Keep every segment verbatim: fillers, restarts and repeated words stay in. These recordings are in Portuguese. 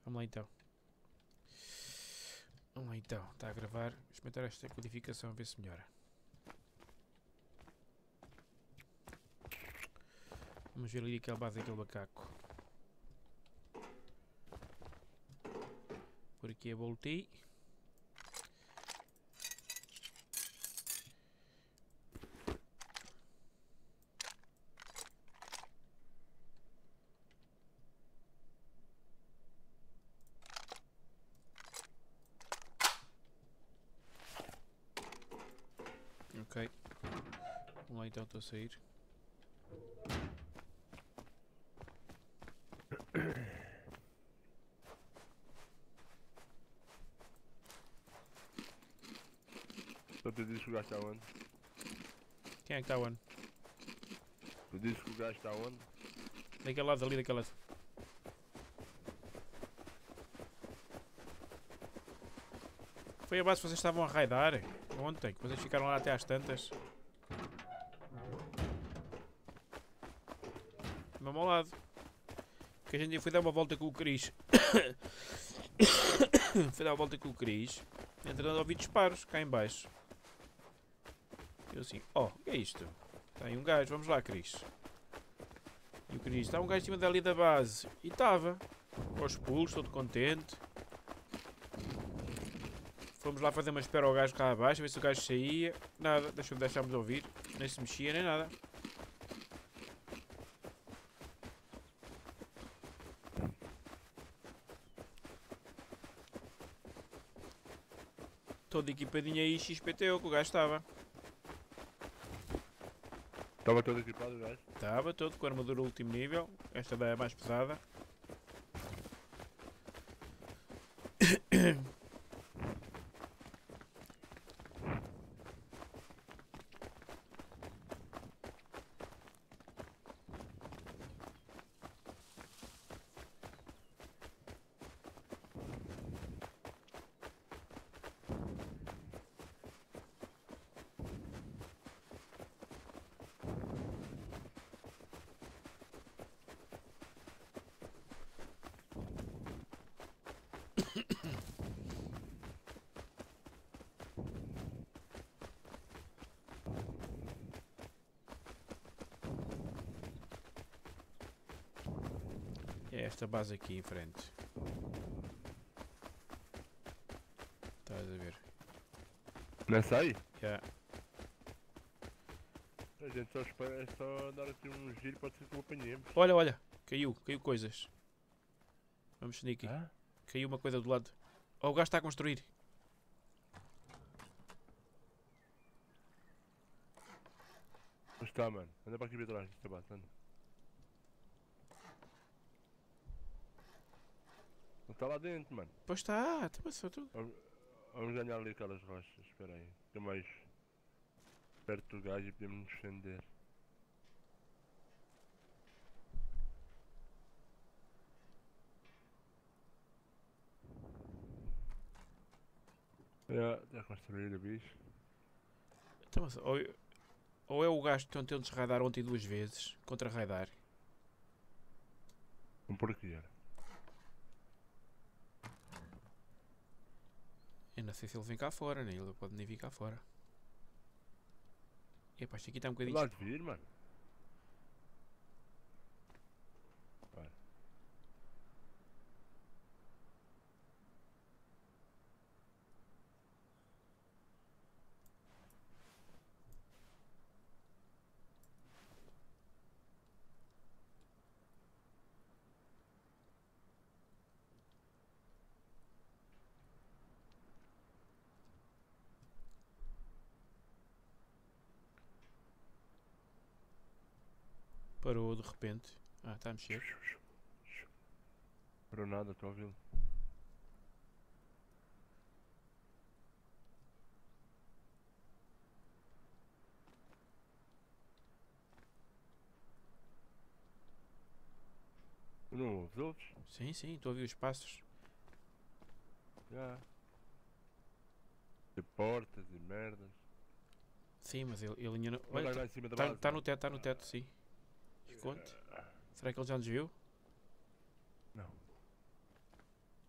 Vamos lá então. Vamos lá então. Está a gravar. Experimentar esta codificação a ver se melhora. Vamos ver ali aquela base daquele macaco. Por aqui a voltei. Ok. Vamos lá então, estou a sair. Então tu dizes que o gajo está onde? Quem é que está onde? Tu dizes que o gajo está onde? Daquele lado ali, daquele lado. Foi a base que vocês estavam a raidar ontem, que vocês ficaram lá até às tantas. Mesmo ao lado. Que a gente foi dar uma volta com o Cris. Foi dar uma volta com o Cris. Entretanto ouvi disparos cá em baixo. Eu assim, oh, o que é isto? Está aí um gajo, vamos lá, Cris. E o Cris, está um gajo em cima dali da base. E estava. Aos pulos, todo contente. Fomos lá fazer uma espera ao gajo cá abaixo, a ver se o gajo saía. Nada, deixa, deixámos ouvir. Nem se mexia, nem nada. Todo equipadinho aí, X P T O, que o gajo estava. Estava todo equipado o gajo? Estava todo com a armadura último nível. Esta daí é mais pesada. É esta base aqui em frente. Estás a ver? Nessa aí? Já. A gente só espera, é só dar aqui um giro, pode ser que o apanhemos. Olha, olha. Caiu, caiu coisas. Vamos sneaky. Hã? Caiu uma coisa do lado. Oh, o gajo está a construir. Onde está, mano? Anda para aqui para trás, desta base, anda. Não está lá dentro, mano. Pois está, está passou tudo. Vamos, vamos ganhar ali aquelas rochas, espera aí. Fica mais perto do gajo e podemos nos defender. Já, já construíram o bicho. Então, mas, ou, ou é o gajo que tentou desraidar ontem duas vezes. Contra raidar. Um porquê? Eu não sei se ele vem cá fora, né? Ele pode nem vir cá fora. Epá, isto aqui está um bocadinho... Lá de vir, mano. Vai. Parou de repente. Ah, está a mexer. Para nada, estou a ouvi-lo. Não ouves outros? Sim, sim, estou a ouvir os passos. Já. De portas e merdas. Sim, mas ele, ele ainda não... Olha Olha, lá em cima da está base. tá no teto, está no teto, sim. Esconde. Será que ele já nos viu? Não.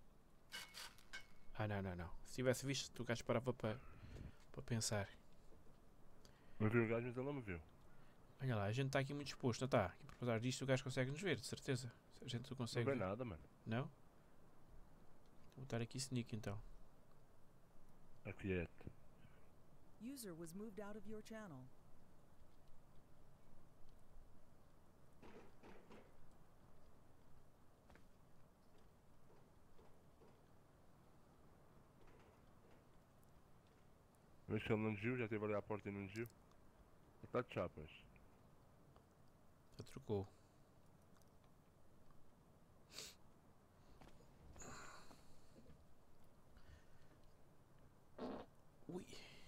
Ah, não, não, não. Se tivesse visto, o gajo parava para para pensar. Não vi o gajo, mas ele não me viu. Olha lá, a gente está aqui muito exposto, não está? Aqui por trás disto o gajo consegue nos ver, de certeza. Se a gente não Não consegue vê ver. nada, mano. Não? Vou botar aqui sneak então. Aqui é. User was moved out of your channel. Vês que ele não nos viu, já esteve ali à porta e não nos viu. Ele está de chapas. Já trocou. Ui.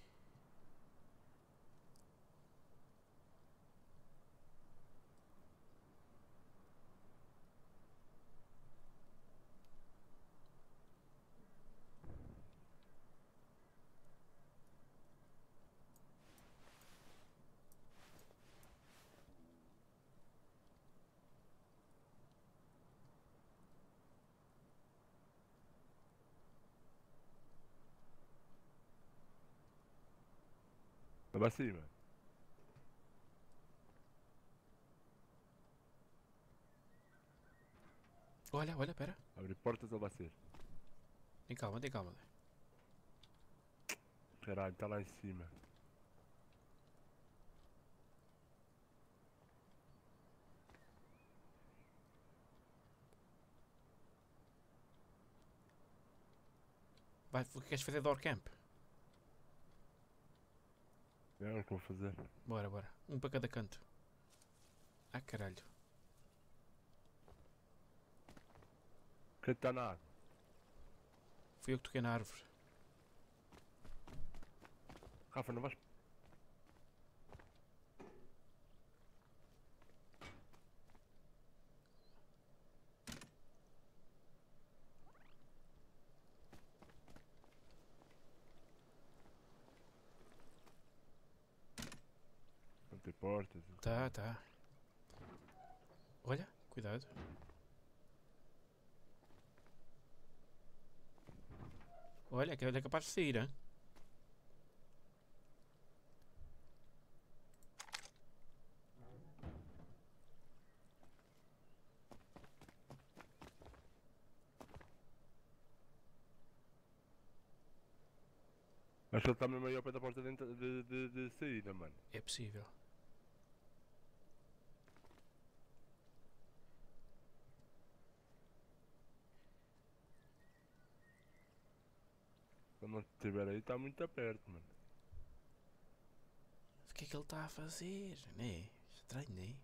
Vai assim, mano. Olha, olha, pera. Abrir portas, ele vai ser. Tem calma, tem calma. Caralho, está lá em cima. Vai, o que queres fazer door camp? É o que vou fazer. Bora, bora. Um para cada canto. Ah, caralho. Quem está na água? Fui eu que toquei na árvore. Rafa, não vais. Não tem portas. Tá, tá. Olha, cuidado. Olha, que ele é capaz de sair, hein? Acho que ele está mesmo aí ao pé da porta de, entra- de, de, de saída, mano. É possível. Quando não estiver aí, está muito perto, mano. O que é que ele está a fazer? Né? Estranho, né?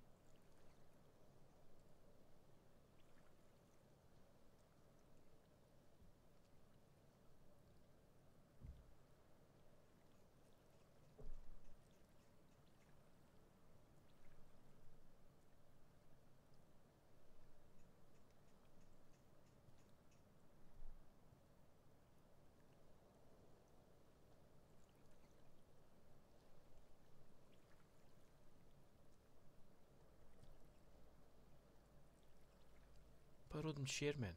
Parou de mexer, man.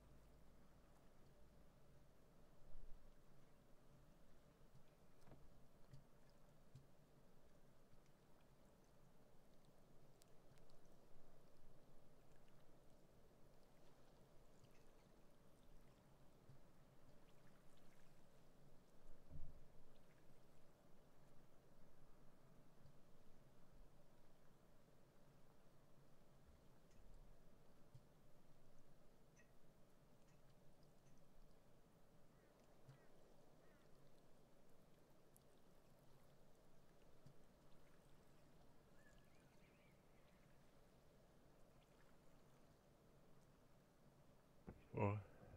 Oh.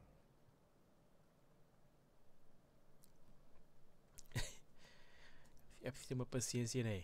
É preciso ter uma paciência, né?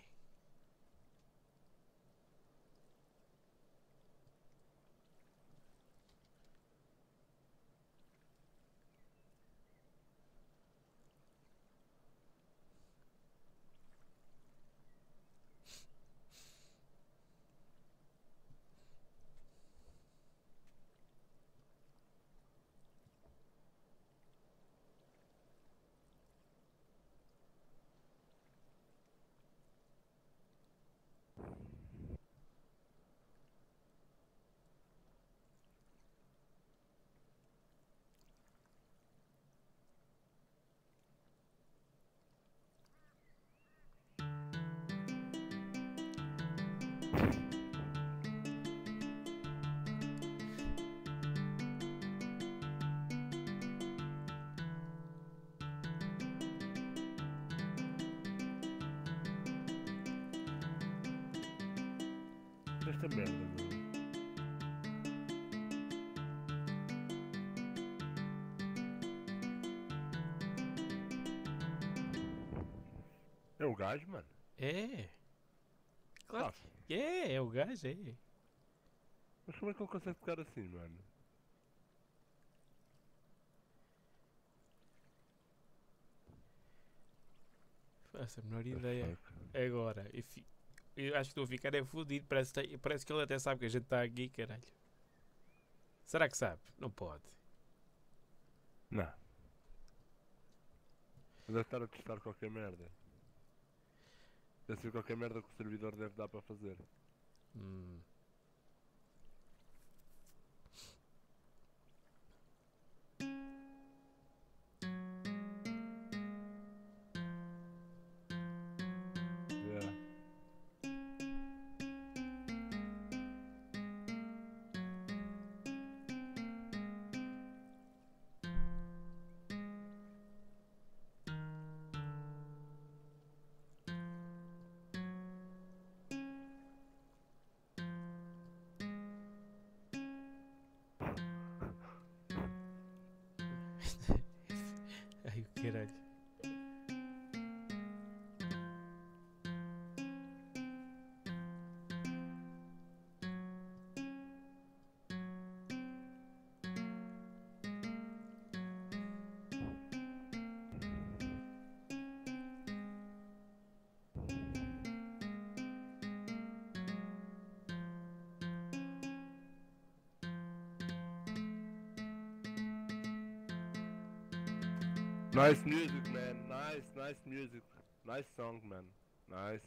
Esta merda, meu. É o gajo, mano? É. Claro Ah, que é, é o gajo, é. mas como é que ele consegue tocar assim, mano? Faço a menor The ideia. fuck? Agora, eu, fi- eu acho que estou a ficar é fodido. Parece, que tem- parece que ele até sabe que a gente está aqui, caralho. Será que sabe? Não pode. Não. Deve estar a testar qualquer merda. Deve ser qualquer merda que o servidor deve dar para fazer. Hum. Yeah. Ai, o caralho. Nice music, man. Nice, nice music. Nice song, man. Nice.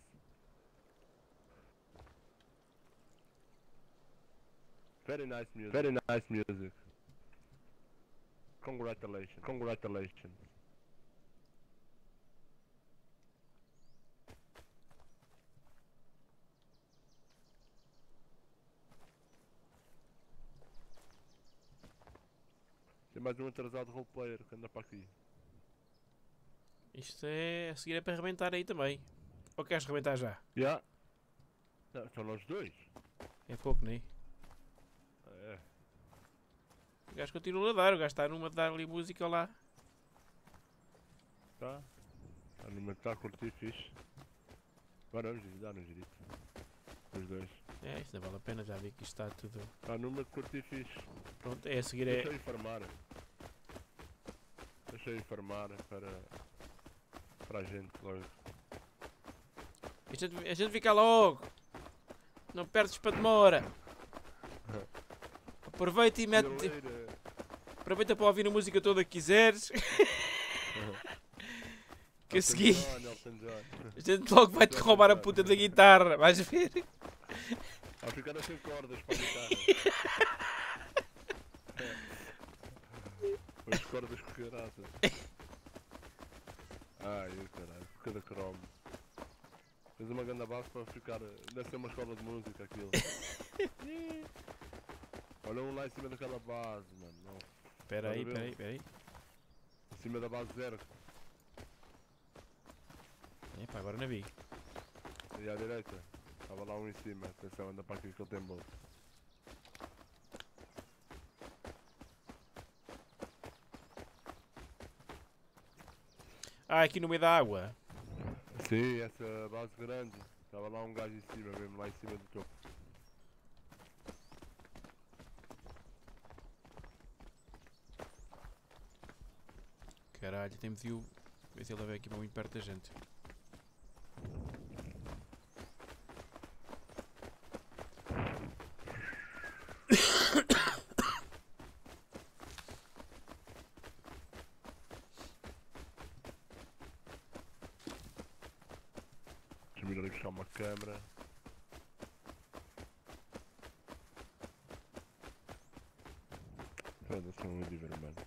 Very nice music. Very nice music. Congratulations. Congratulations. Tem mais um atrasado roleplayer que anda para aqui. Isto é. A seguir é para arrebentar aí também. Ou queres arrebentar já? Já. Yeah. São nós dois. É pouco, nem? É. O gajo continua a dar. O gajo está numa de dar ali música lá. Tá. Está numa que está a curtir fixe. Agora vamos dar no girito. Os dois. É, isto não vale a pena. Já vi que isto está tudo. Está numa que curtir fixe. Pronto, é a seguir Deixa eu é. informar. Deixa eu informar para. Para a gente logo. A gente, a gente fica logo. Não perdes para demora. Aproveita e mete. Fileira. Aproveita para ouvir a música toda que quiseres. Que a Elton seguir. John, Elton John. A gente logo vai-te roubar a puta da guitarra. Vais ver? Vai ficar sem cordas para a guitarra. As cordas correradas. Ai, caralho, cada cromo. Fez uma grande base para ficar. Deve ser uma escola de música aquilo. Olha um lá em cima daquela base, mano. Não. Espera aí, espera aí, espera aí. Em cima da base zero. Epá, agora não vi. E à direita. Estava lá um em cima. Atenção, anda para aqui que ele tem bolso. Ah, aqui no meio da água. Sim, essa base grande. Estava lá um gajo em cima, mesmo lá em cima do topo. Caralho, tem viu. Ver se ele vem aqui para muito perto da gente. Deixa-me ir ali buscar uma câmera. Foda-se, um vídeo vermelho.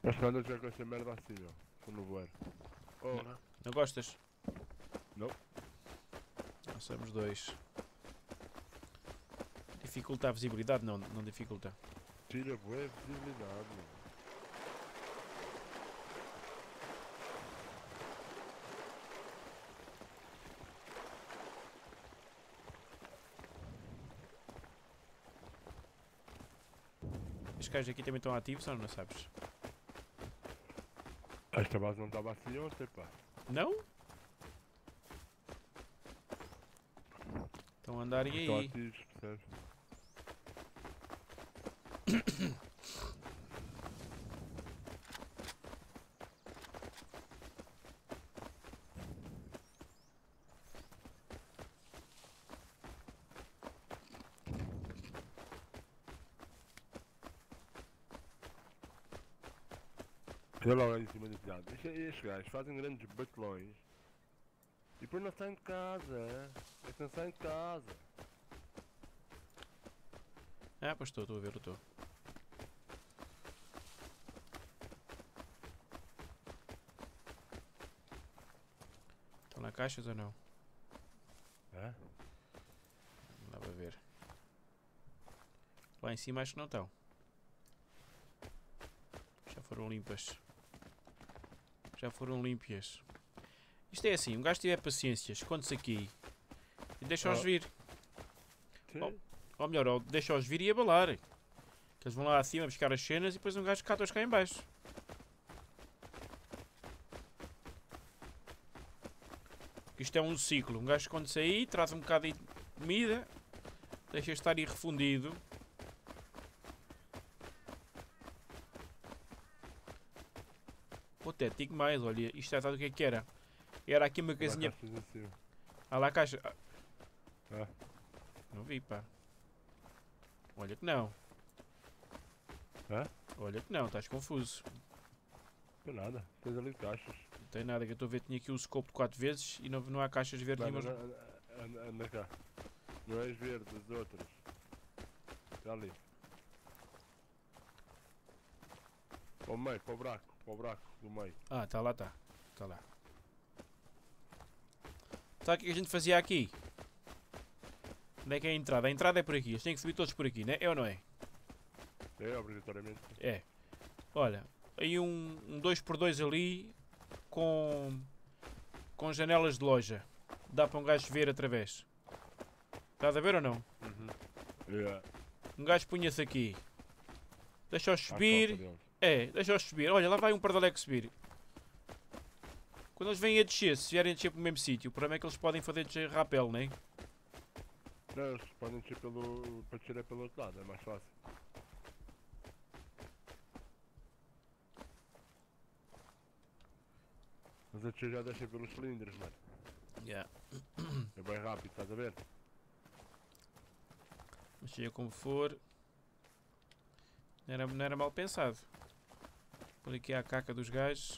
Mas que andas já com essa merda assim, meu. Com o nevoeiro. Oh, Não. Não gostas? Não. Nós somos dois. Dificulta a visibilidade? Não, não dificulta. tira boa visibilidade, meu. Os gajos aqui também estão ativos ou não sabes? Esta base não estava assim ontem, pá. Não? Estão a andarem Estão aí. ativos, percebes? Olha logo ali em cima do telhado. Estes- Estes gajos fazem grandes batelões e depois não saem de casa. Eles não saem de casa. Ah, pois estou, estou a ver, estou. Estão na caixas ou não? É? Não dá para ver. Lá em cima acho que não estão. Já foram limpas. Já foram límpias. Isto é assim, um gajo tiver paciência, esconde-se aqui e deixa-os Oh. vir. Sim. Oh. Ou melhor, ou deixa-os vir e abalar. Que eles vão lá acima buscar as cenas e depois um gajo cata-os cá em baixo. Isto é um ciclo. Um gajo esconde-se aí, traz um bocado de comida, deixa estar aí refundido. Pô, até digo mais, olha, isto já sabe o que é que era? Era aqui uma Olha casinha. caixas em cima. Ah lá a caixa. Ah, Ah. não vi, pá. Olha que não. Hã? Olha que não, estás confuso. Não tem nada. Tens ali caixas. Não tem nada, que eu estou a ver, tinha aqui o scope de quatro vezes e não, não há caixas verdes Não, não, nenhumas. não, anda, anda cá. Não és verde, as outras. Está ali. Para o meio, para o buraco. Para o buraco do meio. Ah, tá lá, está. Está lá. Sabe o que é que a gente fazia aqui? Onde é que é a entrada? A entrada é por aqui. Eles têm que subir todos por aqui, né? É ou não é? É, obrigatoriamente. É. Olha, aí um, um dois por dois ali com, com janelas de loja. Dá para um gajo ver através. Estás a ver ou não? Uhum. Yeah. Um gajo punha-se aqui. Deixa-os À subir. copa deles. É, deixa-os subir. Olha, lá vai um pardaleco subir. Quando eles vêm a descer, se vierem a descer para o mesmo sítio, o problema é que eles podem fazer descer rapel, não é? Não, eles podem descer pelo. Para descer é pelo outro lado, é mais fácil. Mas a descer já descem pelos cilindros, mano. Yeah. É bem rápido, estás a ver? Mas seja como for, não era, não era mal pensado. Por aqui há a caca dos gajos.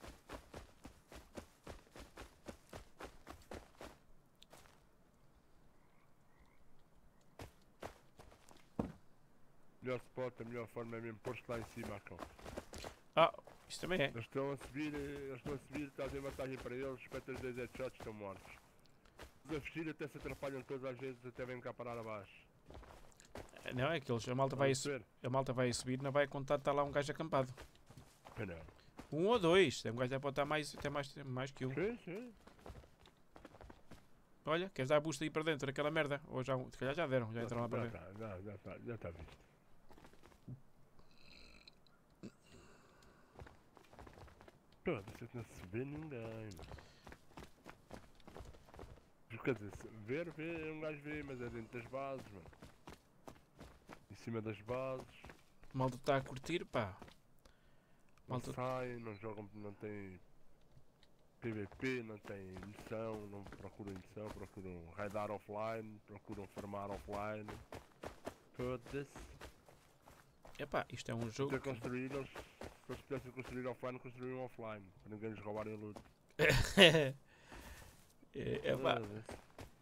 Melhor spot, a melhor forma é mesmo pôr-te lá em cima, cão. Ah, isto também é. Eles estão a subir, eh, eles estão a subir, estás em vantagem para eles, espetas dois headshots, estão mortos. Os a fugir até se atrapalham todas as vezes, até vêm cá parar abaixo. Não, é que eles, a malta vai a, Estás a su- perceber? a malta vai a subir, não vai contar que está lá um gajo acampado. Pois não. Um ou dois. Um gajo já pode estar mais, até mais, mais que um. Sim, sim. Olha, queres dar boost aí para dentro daquela merda? Ou já, se calhar já deram, já entraram lá para Já dentro. está, já, já está, já está visto. Pô, você não se vê ninguém, mano. Quer dizer, se ver, vê, um gajo vê, mas é dentro das bases, mano. Em cima das bases. A malta está a curtir, pá. Não Malta- saem, não jogam, não tem P V P, não tem missão, não procuram missão, procuram raidar offline, procuram farmar offline. Foda-se. Epá, isto é um jogo. Até que- construir, eles, se eles pudessem construir offline, construíam offline, para ninguém lhes roubarem loot. é, epá. Foda-se.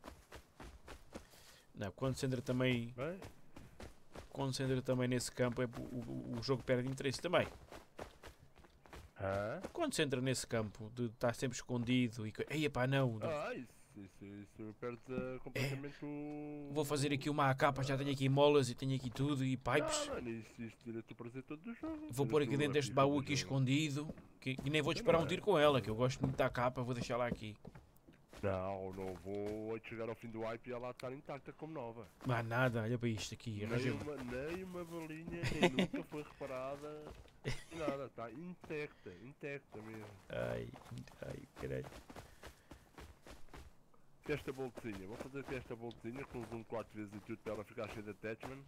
Não, quando se entra também. Bem, Quando se entra também nesse campo, é, o, o, o jogo perde interesse também. Hã? Quando se entra nesse campo de estar sempre escondido e... co- Ei, pá, não. Ah, isso, isso, isso perde uh, completamente o... Vou fazer aqui uma A K, já tenho aqui molas e tenho aqui tudo e pipes. Não, mano, isso, isso tira-te o prazer todo do jogo. Vou tira-te pôr aqui o- dentro a deste pica baú do aqui jogo. escondido. Que, e nem vou Isso disparar não um é. tiro com ela, que eu gosto muito da capa, vou deixar lá aqui. Não, não vou chegar ao fim do hype e ela estar intacta como nova. Mas nada, olha para isto aqui. Nem arranja- uma, nem uma balinha, nem nunca foi reparada. Nada, está intacta, intacta mesmo. Ai, ai, caralho. Que esta boltezinha, vou fazer aqui esta boltezinha com zoom quatro vezes e tudo para ela ficar cheia de attachment.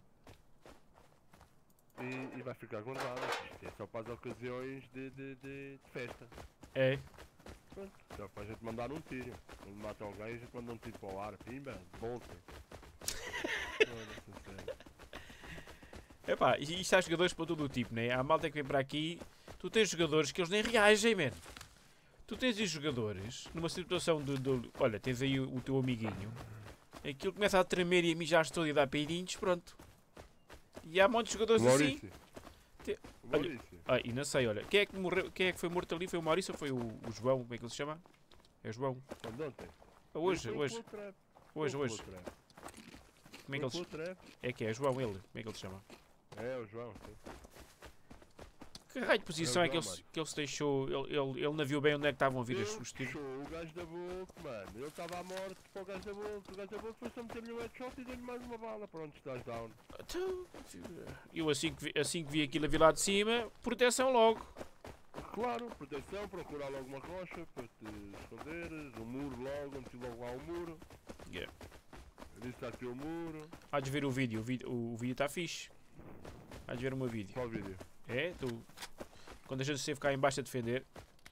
E, e vai ficar guardada. Isto é só para as ocasiões de, de, de, de festa. É, Pronto, só para a gente mandar um tiro. Quando mata alguém, a gente manda um tiro para o ar, pimba, bolte. Foda-se, sério. epá, e isto há jogadores para todo o tipo, né? Há malta que vem para aqui. Tu tens jogadores que eles nem reagem, man. Tu tens aí jogadores numa situação de, de- olha, tens aí o, o teu amiguinho. Aquilo começa a tremer e a mijar todo e a dar peidinhos, pronto. E há muitos jogadores assim. Maurício. Te- O Maurício. Ah, e não sei, olha, quem é que morreu, quem é que foi morto ali? Foi o Maurício ou foi o, o João? Como é que ele se chama? É o João. Quando ontem? Ah, hoje, Foi hoje, pelo trap. hoje, Foi hoje. pelo trap. Como é que ele Foi se... pelo trap. É que é João ele? Como é que ele se chama? É, o João, sim. Que raio de posição É é, o que, ele, João, se- que ele se deixou? Ele, ele, ele não viu bem onde é que estavam a vir os, Ele os tiros. puxou o gajo da boca, mano. Ele estava à morte para o gajo da boca. O gajo da boca foi só meter-lhe um headshot e deu-lhe mais uma bala. Pronto, estás down. Então, eu assim que, vi, assim que vi aquilo a vir lá de cima, proteção logo. Claro, proteção, procurar logo uma rocha para te esconderes. Um muro logo, meti logo lá um muro. Yeah. Disse está aqui o muro. Há de ver o vídeo, o vídeo o vídeo está fixe. Há de ver o meu vídeo. Qual vídeo? É, tu. Quando a gente se ficar em baixo a defender.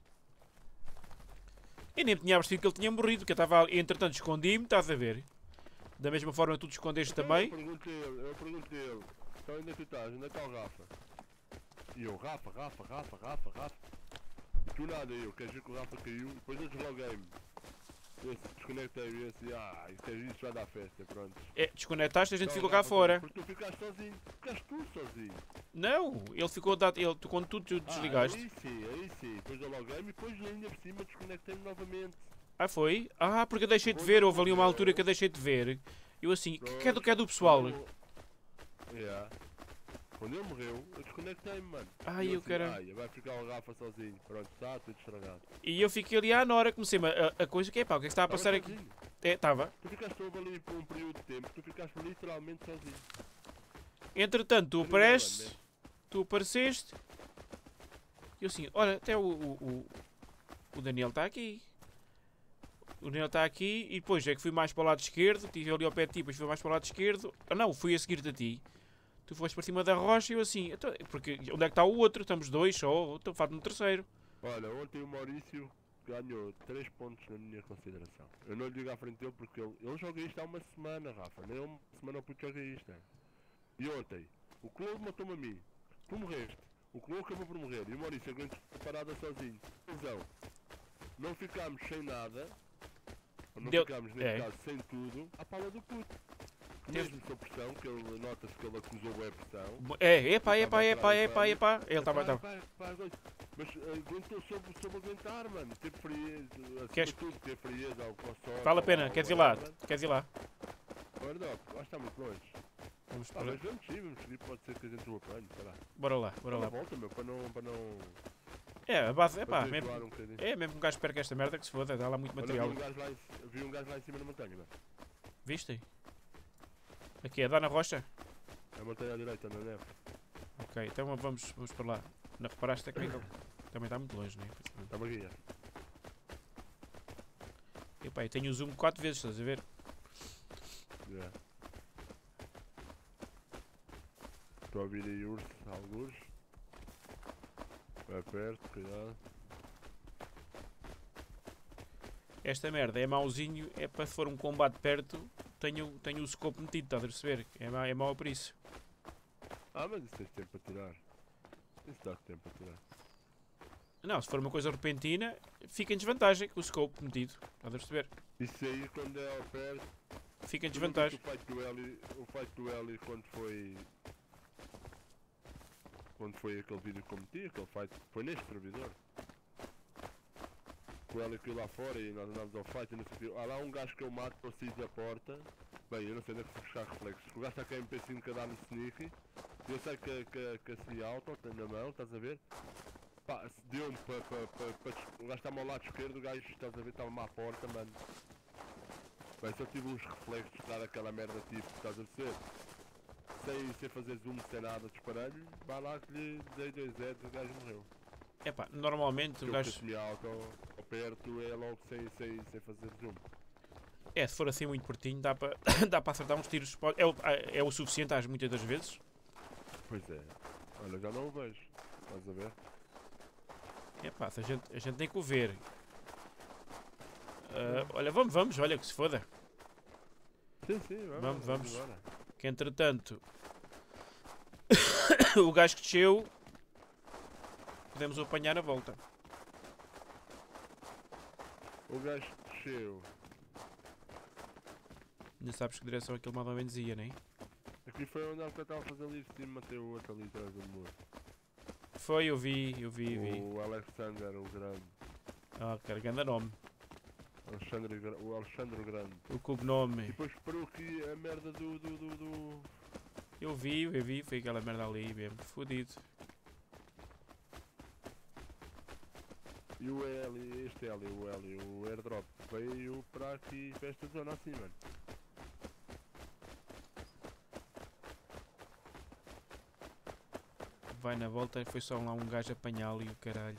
Eu nem me tinha percebido que ele tinha morrido, que eu estava ali, entretanto escondi-me, estás a ver? Da mesma forma que tu te escondeste também. Eu perguntei-lhe, eu perguntei-lhe. Então onde é que tu estás? Onde é que está o Rafa? E eu, Rafa, Rafa, Rafa, Rafa, Rafa. E tu nada, eu, queres ver que o Rafa caiu? Depois eu desloguei-me. Eu desconectei-me e eu assim, ah, isto é isto vai dar festa, pronto. É, desconectaste e a gente Então, ficou cá Rafa, fora. Porque tu ficaste sozinho. Ficaste tu sozinho. Não, ele ficou dado. Ele, tu, quando tu te desligaste. Ah, aí sim, aí sim. Depois eu loguei-me e depois ainda por cima desconectei-me novamente. Ah, foi? Ah, porque eu deixei de ver. Houve ali uma altura que eu deixei de ver. Eu assim, que que é do que é do pessoal? Quando eu- Yeah. Quando ele morreu, eu desconectei-me, mano. Ai, E eu assim, quero. ai, vai ficar o Rafa sozinho. Pronto, está tudo estragado. E eu fiquei ali à hora, comecei a, a coisa que é pá, o que é que está a Tava passar aqui? sozinho. É, estava. Tu ficaste todo ali por um período de tempo, tu ficaste literalmente sozinho. Entretanto, tu Mas não, apareces, mano, tu apareceste. E eu assim, olha, até o, o, o, o Daniel está aqui. O Daniel está aqui e depois é que fui mais para o lado esquerdo, estive ali ao pé de ti, depois fui mais para o lado esquerdo. Ah não, fui a seguir-te a ti. Tu foste para cima da rocha e eu assim, então, porque onde é que está o outro? Estamos dois só, então falta no terceiro. Olha, ontem o Maurício ganhou três pontos na minha consideração. Eu não lhe digo à frente dele porque ele, ele joga isto há uma semana, Rafa. Nem uma semana o puto joga isto. E ontem, o Clodo matou-me a mim. Tu morreste. O Clodo acabou por morrer. E o Maurício aguentou parada sozinho. Conclusão. Não ficámos sem nada. Ou não Deu- ficámos, neste é. caso, sem tudo. À pala do puto. Deu- Mesmo sob pressão, que ele nota-se que ele acusou a pressão. É, epá, epá, epá, epá, epá. Ele estava. Vai, estava. vai, vai, vai. Mas eh, aguentou, soube, soube aguentar, mano. Teve frieza, acima Queres- de tudo, teve frieza ao, ao sol. Vale a pena, ao- queres ir ao lá? ar, mano. Queres ir lá? Olha, não, acho que está muito longe. Vamos Ah, para. mas vamos sim, vamos seguir, pode ser que a gente o apanhe, sei lá. Bora lá, bora Dá lá. uma volta, meu, para não... Para não É, a base, para epá, desvirtuar mesmo, um bocadinho. é mesmo um gajo perca esta merda que se foda, dá lá muito Olha, material. vi um, gajo lá em, vi um gajo lá em cima na montanha, mano. Viste? Aqui é dar na rocha? A montanha à direita, na neve. Ok, então vamos, vamos para lá. Não reparaste é que também também está muito longe, né? Está-me a guiar. Epá, eu tenho o zoom quatro vezes, estás a ver? Yeah. Estou a ouvir aí urso, algures. Vai perto, cuidado. Esta merda é mauzinho, é para se for um combate perto, tenho, tenho o scope metido, estás a perceber? É, ma, é mau por isso. Ah, mas isso tens tempo para tirar. Isso dá tempo para tirar. Não, se for uma coisa repentina, fica em desvantagem com o scope metido, estás a perceber? Isso aí quando é ao perto. Fica em Tu não desvantagem. viste O fight do Eli, o fight do Eli quando foi. quando foi aquele vídeo que eu meti, aquele fight, foi neste servidor. Com ela aqui lá fora e nós andámos ao fight e não sei o quê. Há lá um gajo que eu mato, eu saí da porta. Bem, eu não sei onde é que fui buscar reflexos. O gajo está com a M P cinco a dar no sneak. Eu sei que, que, que a semi-auto tem na mão, estás a ver? Pá, deu-me para pa, pa, pa, o gajo está-me ao lado esquerdo, o gajo, estás a ver, estava-me à porta, mano. Bem, só tive uns reflexos de dar aquela merda tipo, estás a ver? Sem, sem fazer zoom, sem nada, disparei-lhe, vai lá que lhe dei dois heads e o gajo morreu. Epá, normalmente o Eu gajo... que a semi-auto ao perto é logo sem, sem, sem fazer zoom. É, se for assim muito pertinho, dá para dá para acertar uns tiros. É o, é o suficiente às muitas das vezes. Pois é. Olha, já não o vejo. Estás a ver? Epá, se a gente, a gente tem que o ver. Ah, olha, vamos, vamos, olha que se foda. Sim, sim, vamos. Vamos, vamos. embora. Que entretanto o gajo que desceu podemos o apanhar a volta. O gajo desceu. Ainda sabes que direção aquele mais ou menos ia, nem? Aqui foi onde eu estava a fazer ali de cima, matei o outro ali atrás do muro. Foi, eu vi, eu vi, eu vi. O Alexander, o Grande. Ah, carregando nome. Alexandre, Gra- o Alexandre Grande. O E cognome. depois parou aqui a merda do, do, do, do... Eu vi, eu vi, foi aquela merda ali mesmo. Fodido. E o L, este L, o L, o airdrop veio para aqui, para esta zona assim, mano. Vai na volta, foi só lá um gajo apanhá-lo e o caralho.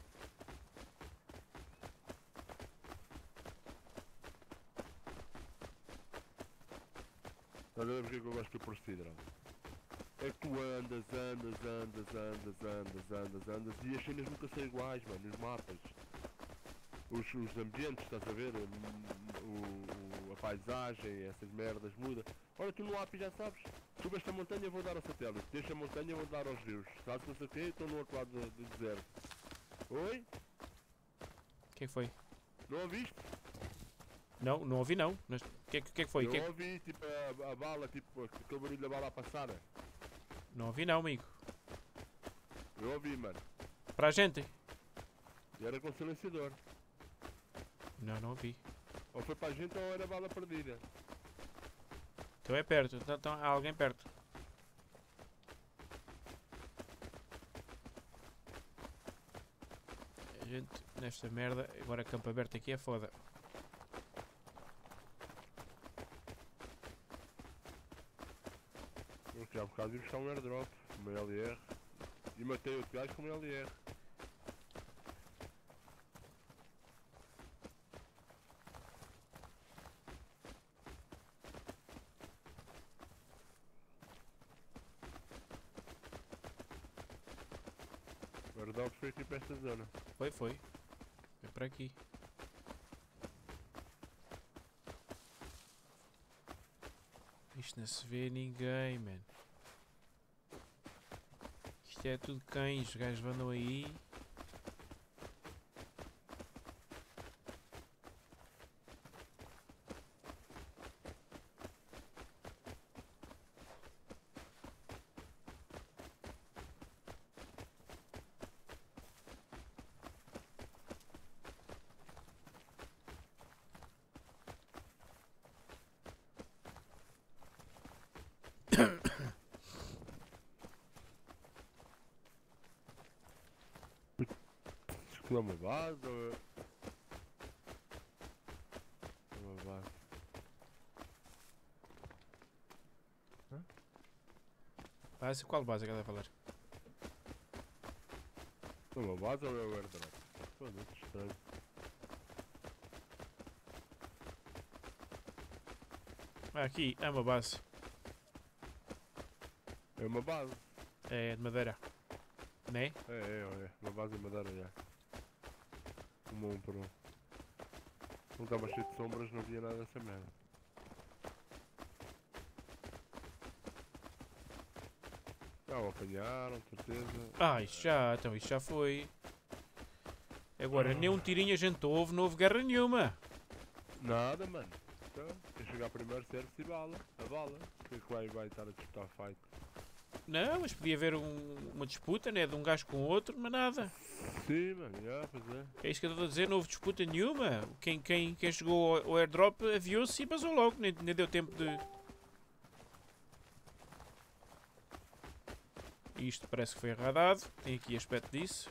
Estás a ver porque é que eu gosto do Procedural? É que tu andas, andas, andas, andas, andas, andas, andas e as cenas nunca são iguais, mano, os mapas. Os, os ambientes, estás a ver? O, o- a paisagem, essas merdas muda. Ora, tu no A P I já sabes. Subo esta montanha, vou dar ao satélite. Deixa a montanha, vou dar aos rios. Sabes não sei o quê? Estou no outro lado do, do deserto. Oi? O que é que foi? Não ouviste? Não, não ouvi não. Mas o que, é que- que é que foi? Eu Que é que- ouvi tipo a, a bala, tipo aquele barulho da bala a passar. Não ouvi não, amigo. Eu ouvi, mano. Para a gente. E era com silenciador. Não, não ouvi. Ou foi para a gente ou era bala perdida. Então é perto, então, então há alguém perto. A gente, nesta merda, agora campo aberto aqui é foda. Eu que há bocado ia buscar um airdrop, uma L R. E matei outro gajo com uma L R. O airdrop foi aqui para esta zona. Foi, foi. Foi para aqui. Isto não se vê ninguém, man. Isto é tudo cães, os gajos andam aí. Isto é uma base ou é... é uma base? Base, qual base é que ela vai falar? É uma base ou é o airdrop? Foda-se, estranho. Ah, aqui, é uma base. É uma base. É de madeira. Né? É, é, é. Uma base em madeira, já. Uma um por um. Não estava cheio de sombras, não via nada dessa merda. Já o apanharam, de certeza. Ah, isto já, então isto já foi. Agora, nem um tirinho a gente ouve, não houve guerra nenhuma. Nada, mano. Então, quem chegar primeiro serve-se e bala. A bala. Quem é que vai, vai estar a disputar fight? Não, mas podia haver um- uma disputa, né? De um gajo com outro, mas nada. Sim, mano, já, pois é. É isso que eu estou a dizer, não houve disputa nenhuma. Quem, quem, quem chegou ao, ao airdrop aviou-se e basou logo, nem, nem deu tempo de... Isto parece que foi radado, tem aqui aspecto disso.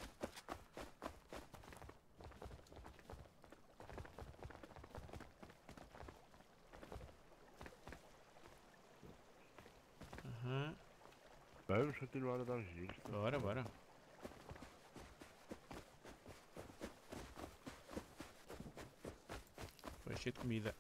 Aham, Vamos continuar a dar giros. bora, bora. Foi cheio de comida.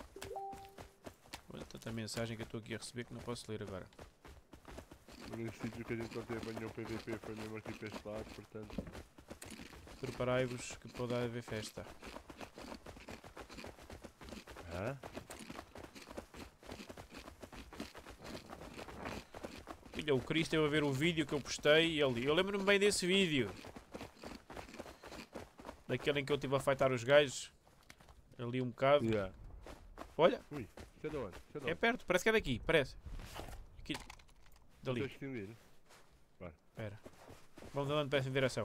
Olha tanta mensagem que eu estou aqui a receber que não posso ler agora. Nesse sítio que a gente não teve nenhum P V P foi mesmo aqui para este lado, portanto. Preparai-vos que pode haver festa. Hã? Olha, o Chris esteve a ver o vídeo que eu postei e ele... Eu lembro-me bem desse vídeo. Daquele em que eu estive a fightar os gajos. Ali um bocado. Yeah. Olha, Ui, isso é de onde? Isso é de é onde? perto, parece que é daqui, parece. Aqui. Dali. Tens que ir. Espera. Vamos andando para essa direção.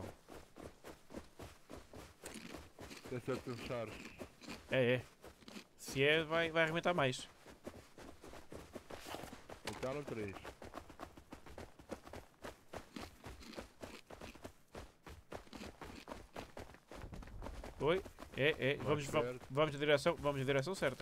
É certo pensar. É, é. Se é, vai, vai arrebentar mais. Entraram três. Oi? É, é. Mais Vamos, va- perto. vamos na direção, vamos na direção certa.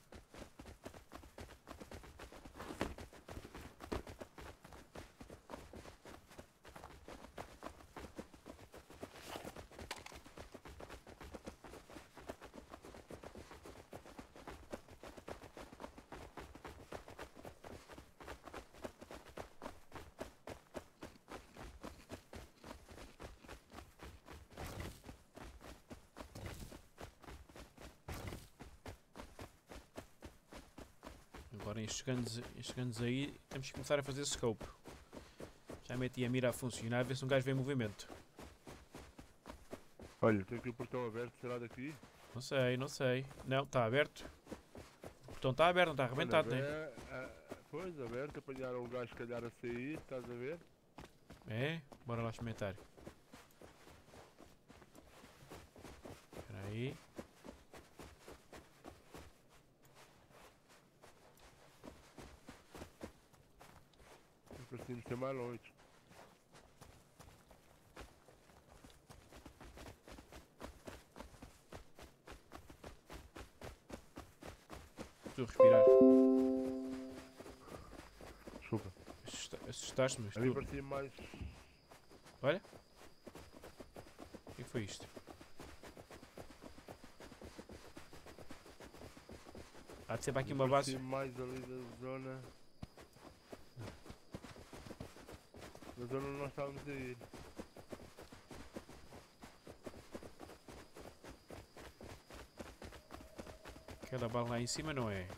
Agora em chegando, em chegando aí, temos que começar a fazer scope. Já meti a mira a funcionar, a ver se um gajo vê em movimento. Olha, tem aqui o portão aberto, será daqui? Não sei, não sei. Não, está aberto. O portão está aberto, não está arrebentado, Olha, né? é, é, pois, aberto, apanharam um gajo se calhar a sair, estás a ver? É? Bora lá experimentar. Espera aí. Parecendo ser mais longe. Estou a respirar. Desculpa. Assusta- Assustaste-me, mas Ali tu... parecia mais. Olha. O que foi isto? Há de ser para aqui uma base. parecia mais ali da zona. Da zona onde nós estávamos a ir. Aquela bala lá em cima não é.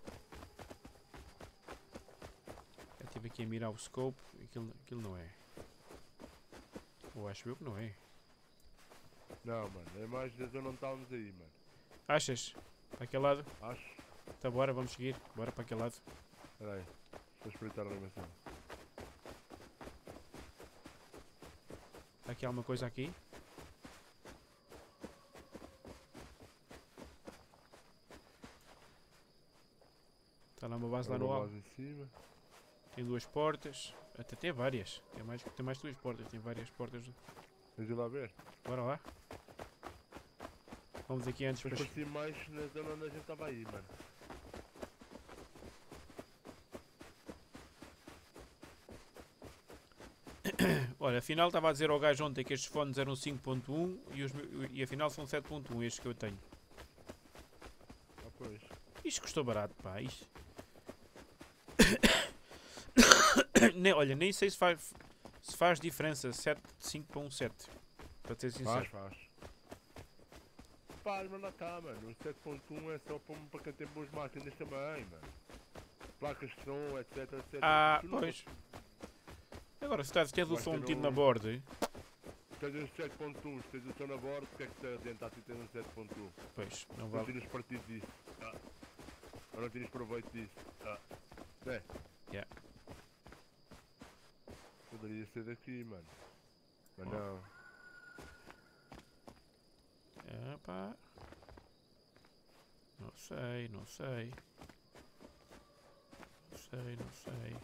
Eu estive aqui a mirar o scope. Aquilo, aquilo não é. Ou acho eu que não é. Não, mano, é mais da zona onde estávamos aí, mano. Achas? Para aquele lado? Acho. Tá, bora, vamos seguir. Bora para aquele lado. Espera aí. Vou espreitar a animação. Está aqui alguma coisa aqui? Está lá uma base lá Há no uma alto. base em cima. Tem duas portas. Até tem várias. Tem mais, tem mais duas portas. Tem várias portas. Tens de ir lá ver. Bora lá. Vamos aqui antes Mas para... parecia mais na zona onde a gente estava aí, mano. Olha, afinal estava a dizer ao gajo ontem que estes fones eram cinco ponto um e, os meus- e afinal são sete ponto um estes que eu tenho. Ah, pois. Isto custou barato, pá. Isto... nem, olha, nem sei se faz, se faz diferença sete, cinco para um sete. Para ser sincero. Faz, faz. Faz, mas não está, mano. O sete ponto um é só para, para quem tem boas máquinas também, mano. Placas de som, etc, etcétera. Ah, Tu não pois. Agora, se estás tendo o Vais som ter metido um- na borda, Tens um sete ponto um, se tens o som na bordo, o que é que te adianta a ti ter um sete ponto um? pois, não Não vale. tiras partido disso. Ah. Ou não tiras proveito disso. Ah. É. Yeah. ia ser daqui, mano. Mas não. Epá. Não sei, não sei. Não sei, não sei.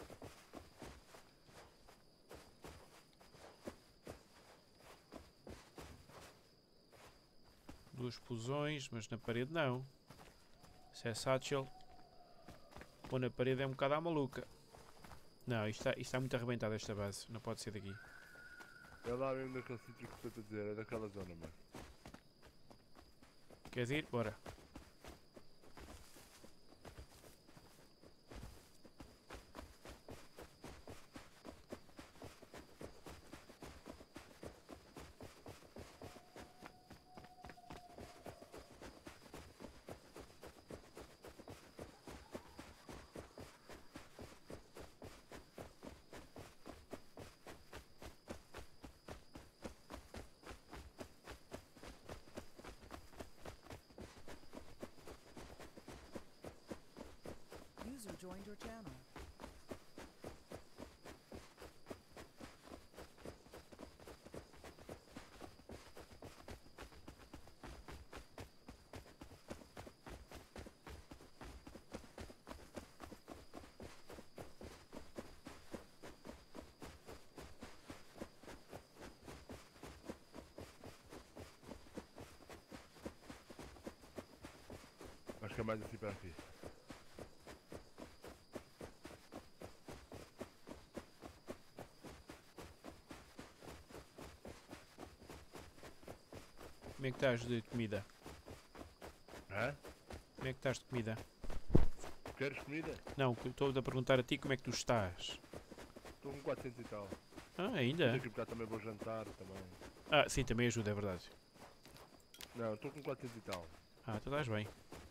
Duas explosões, mas na parede não. Se é satchel, pôr na parede é um bocado à maluca. Não, isto está, isto está muito arrebentado esta base. Não pode ser daqui. É lá mesmo daquele sítio que estou a dizer, é daquela zona, mano. Queres ir? Bora. User joined your channel. Acho que é mais assim para aqui. Como é que estás de comida? Hã? Como é que estás de comida? Queres comida? Não, que eu estou a perguntar a ti como é que tu estás. Estou com quatrocentos e tal. Ah, ainda? Daqui a bocado também vou jantar também. Ah, sim, também ajuda, é verdade. Não, estou com quatrocentos e tal. Ah, tu estás bem.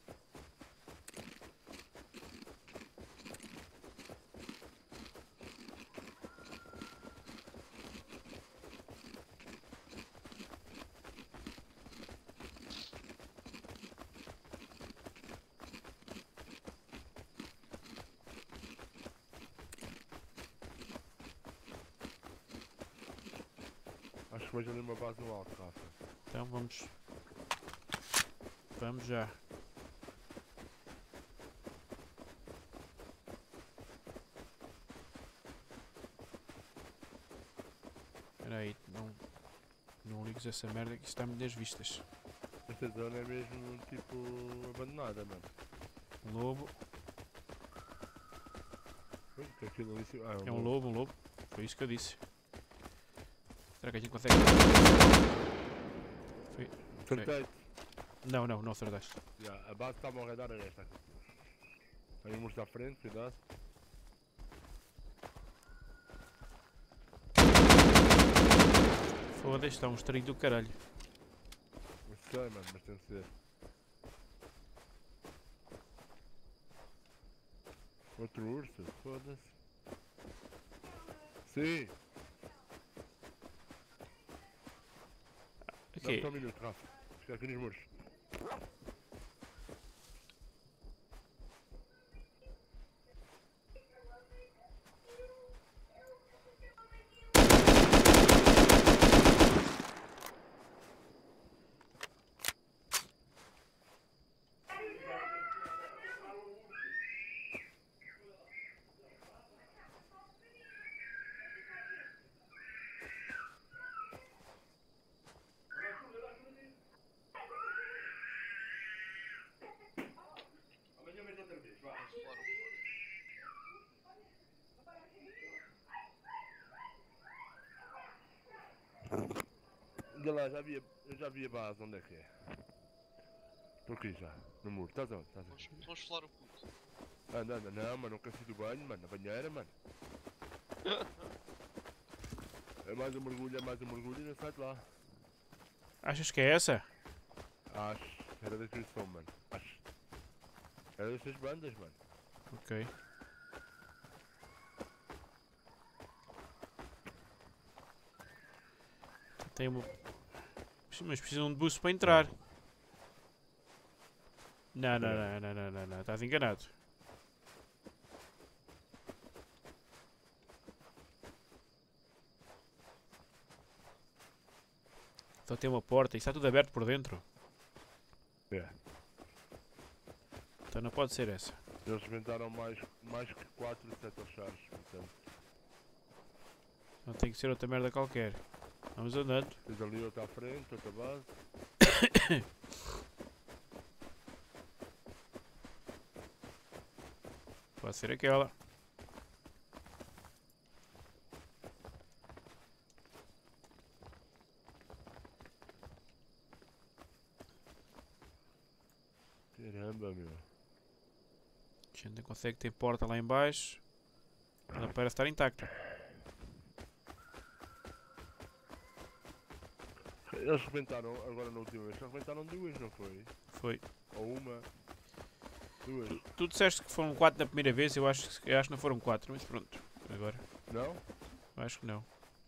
Acho que vejo ali uma base no alto, Rafa. Então vamos. Vamos já. Espera aí, não. Não ligues essa merda que isto está-me das vistas. Esta zona é mesmo tipo abandonada, mano. Um lobo. Ui, que aquilo ali se- ah, É um lobo, um lobo. Foi isso que eu disse. Será que a gente consegue? Foi. Acertei-te. Não, não, não acertaste. Já, a base está a morrer dar nesta. Aí um murso à frente, cuidado. Foda-se, está um estranho do caralho. Não sei, mano, mas tem que ser. Outro urso? Foda-se. Sim! Dá-me Ok. só um minuto, Rafa. Fica aqui nos muros. Olha lá, já vi, a- eu já vi a base, onde é que é? Estou aqui já, no muro, estás onde? Estás onde? Vamos, vamos falar o puto. Anda, anda, não, mano, não quero sair do banho, mano, na banheira, mano. É mais um mergulho, é mais um mergulho e não sai de lá. Achas que é essa? Acho, era da descrição, mano, acho. Era destas bandas, mano. Ok. Tem uma. Mas precisam de boost para entrar. Não, não, não, não, não, não, não. Estás enganado. Só tem uma porta e está tudo aberto por dentro. É. Então não pode ser essa. Eles inventaram mais, mais que quatro setochares, portanto. Não tem que ser outra merda qualquer. Vamos andando. Tens ali outra à frente, outra base. Pode ser aquela. Caramba, meu. A gente não consegue ter porta lá em baixo. Ela parece estar intacta. Eles rebentaram agora na última vez. Eles rebentaram duas, não foi? Foi. Ou uma. Duas. Tu, tu disseste que foram quatro na primeira vez, eu acho, que- eu acho que não foram quatro, mas pronto. Agora, Não? eu acho que não.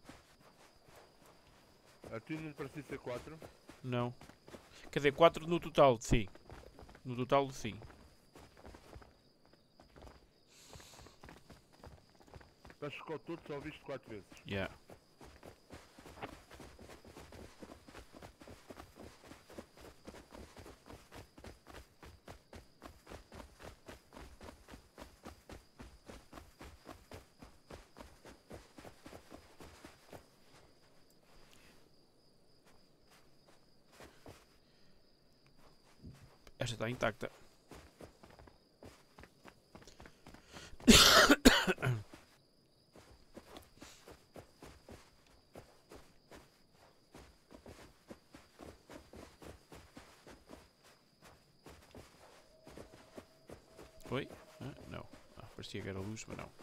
A ti não parecia ser quatro? Não. Quer dizer, quatro no total, sim. No total, sim. Mas ficou todo só visto quatro vezes. Yeah. Esta está intacta. Foi? Ah, não. Ah, parecia que era luz, mas não.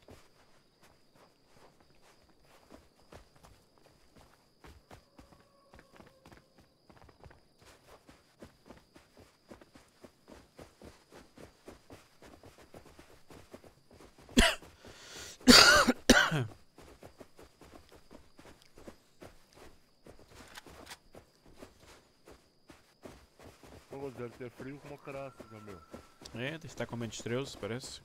Não vou dizer ter frio como o caraças, não meu. É, está com menos treze, parece.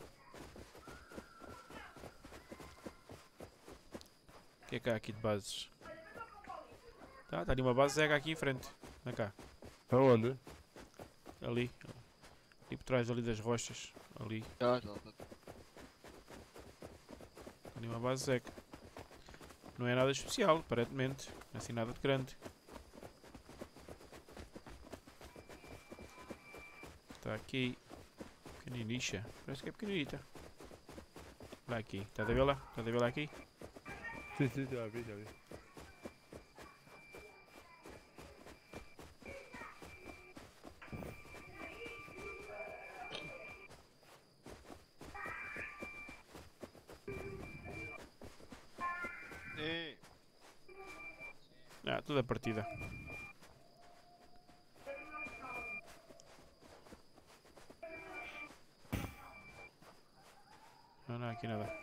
O que é que há aqui de bases? Tá, está ali uma base zega aqui em frente. Anda cá. Aonde? Ali. Ali por trás ali das rochas. Ali. Já, já, já. Ali uma base zega. Não é nada especial, aparentemente. Não é assim nada de grande. Está aqui. Pequeninicha. Parece que é pequeninita. Lá aqui. Estás a ver lá? Estás a ver lá aqui? Sim, sim, já vi, já vi. Ei, Ah, toda a partida. Não, não há aqui nada.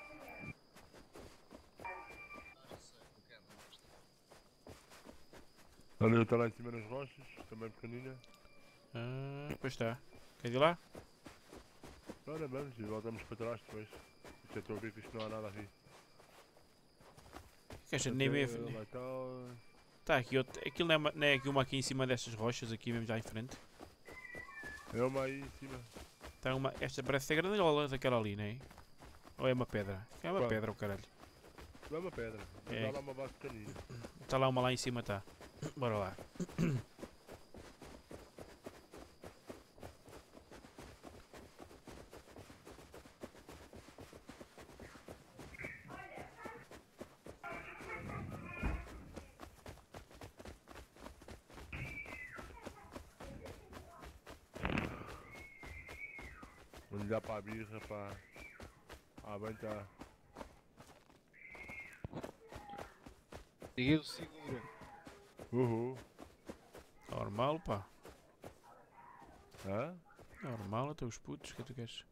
Ali eu estou lá em cima nas rochas, também pequenina. Ah, pois está. Queres ir lá? Ora, vamos e voltamos para trás depois. Já estou a ver que isto não há nada aqui. Que a gente nem vê. Ok, lá está. Tá aqui outro. Aquilo não é, uma- não é aqui uma aqui em cima destas rochas, aqui mesmo já em frente. É uma aí em cima. Tá uma, esta parece ser grandiola daquela ali, não é? Ou é uma pedra? É uma Qual? pedra, o caralho. Não é uma pedra, mas É. há lá uma base pequenina. Está lá uma lá em cima, tá. Bora lá. Vamos olhar para a birra, pá. Ah, bem está. ninguém o segura. Uhul. Normal, pá. Hã? Normal, até os putos, o que é que tu queres?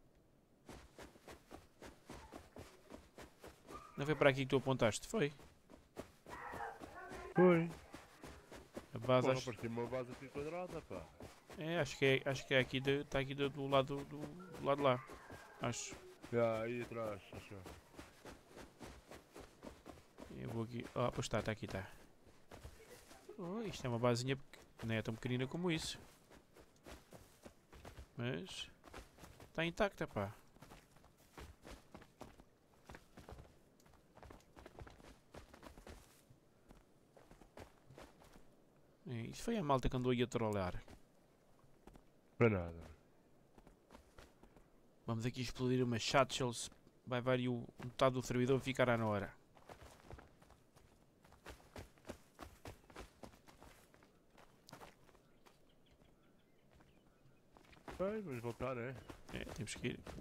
Não foi para aqui que tu apontaste? Foi. Foi. A base Porra, acho... parecia uma base assim quadrada, pá. É, acho que é, acho que é aqui, de, tá aqui do, do lado do, do lado de lá. Acho. Já, aí atrás, acho. Eu vou aqui. Ah, pois está, está aqui, está. Oh, isto é uma basezinha pequ- não é tão pequenina como isso. Mas está intacta, pá. É, isso foi a malta que andou aí a trollar. Para nada. Vamos aqui explodir umas chatshells. Vai ver o metade do servidor ficará na hora. Bem, vamos voltar, é? É, temos que ir.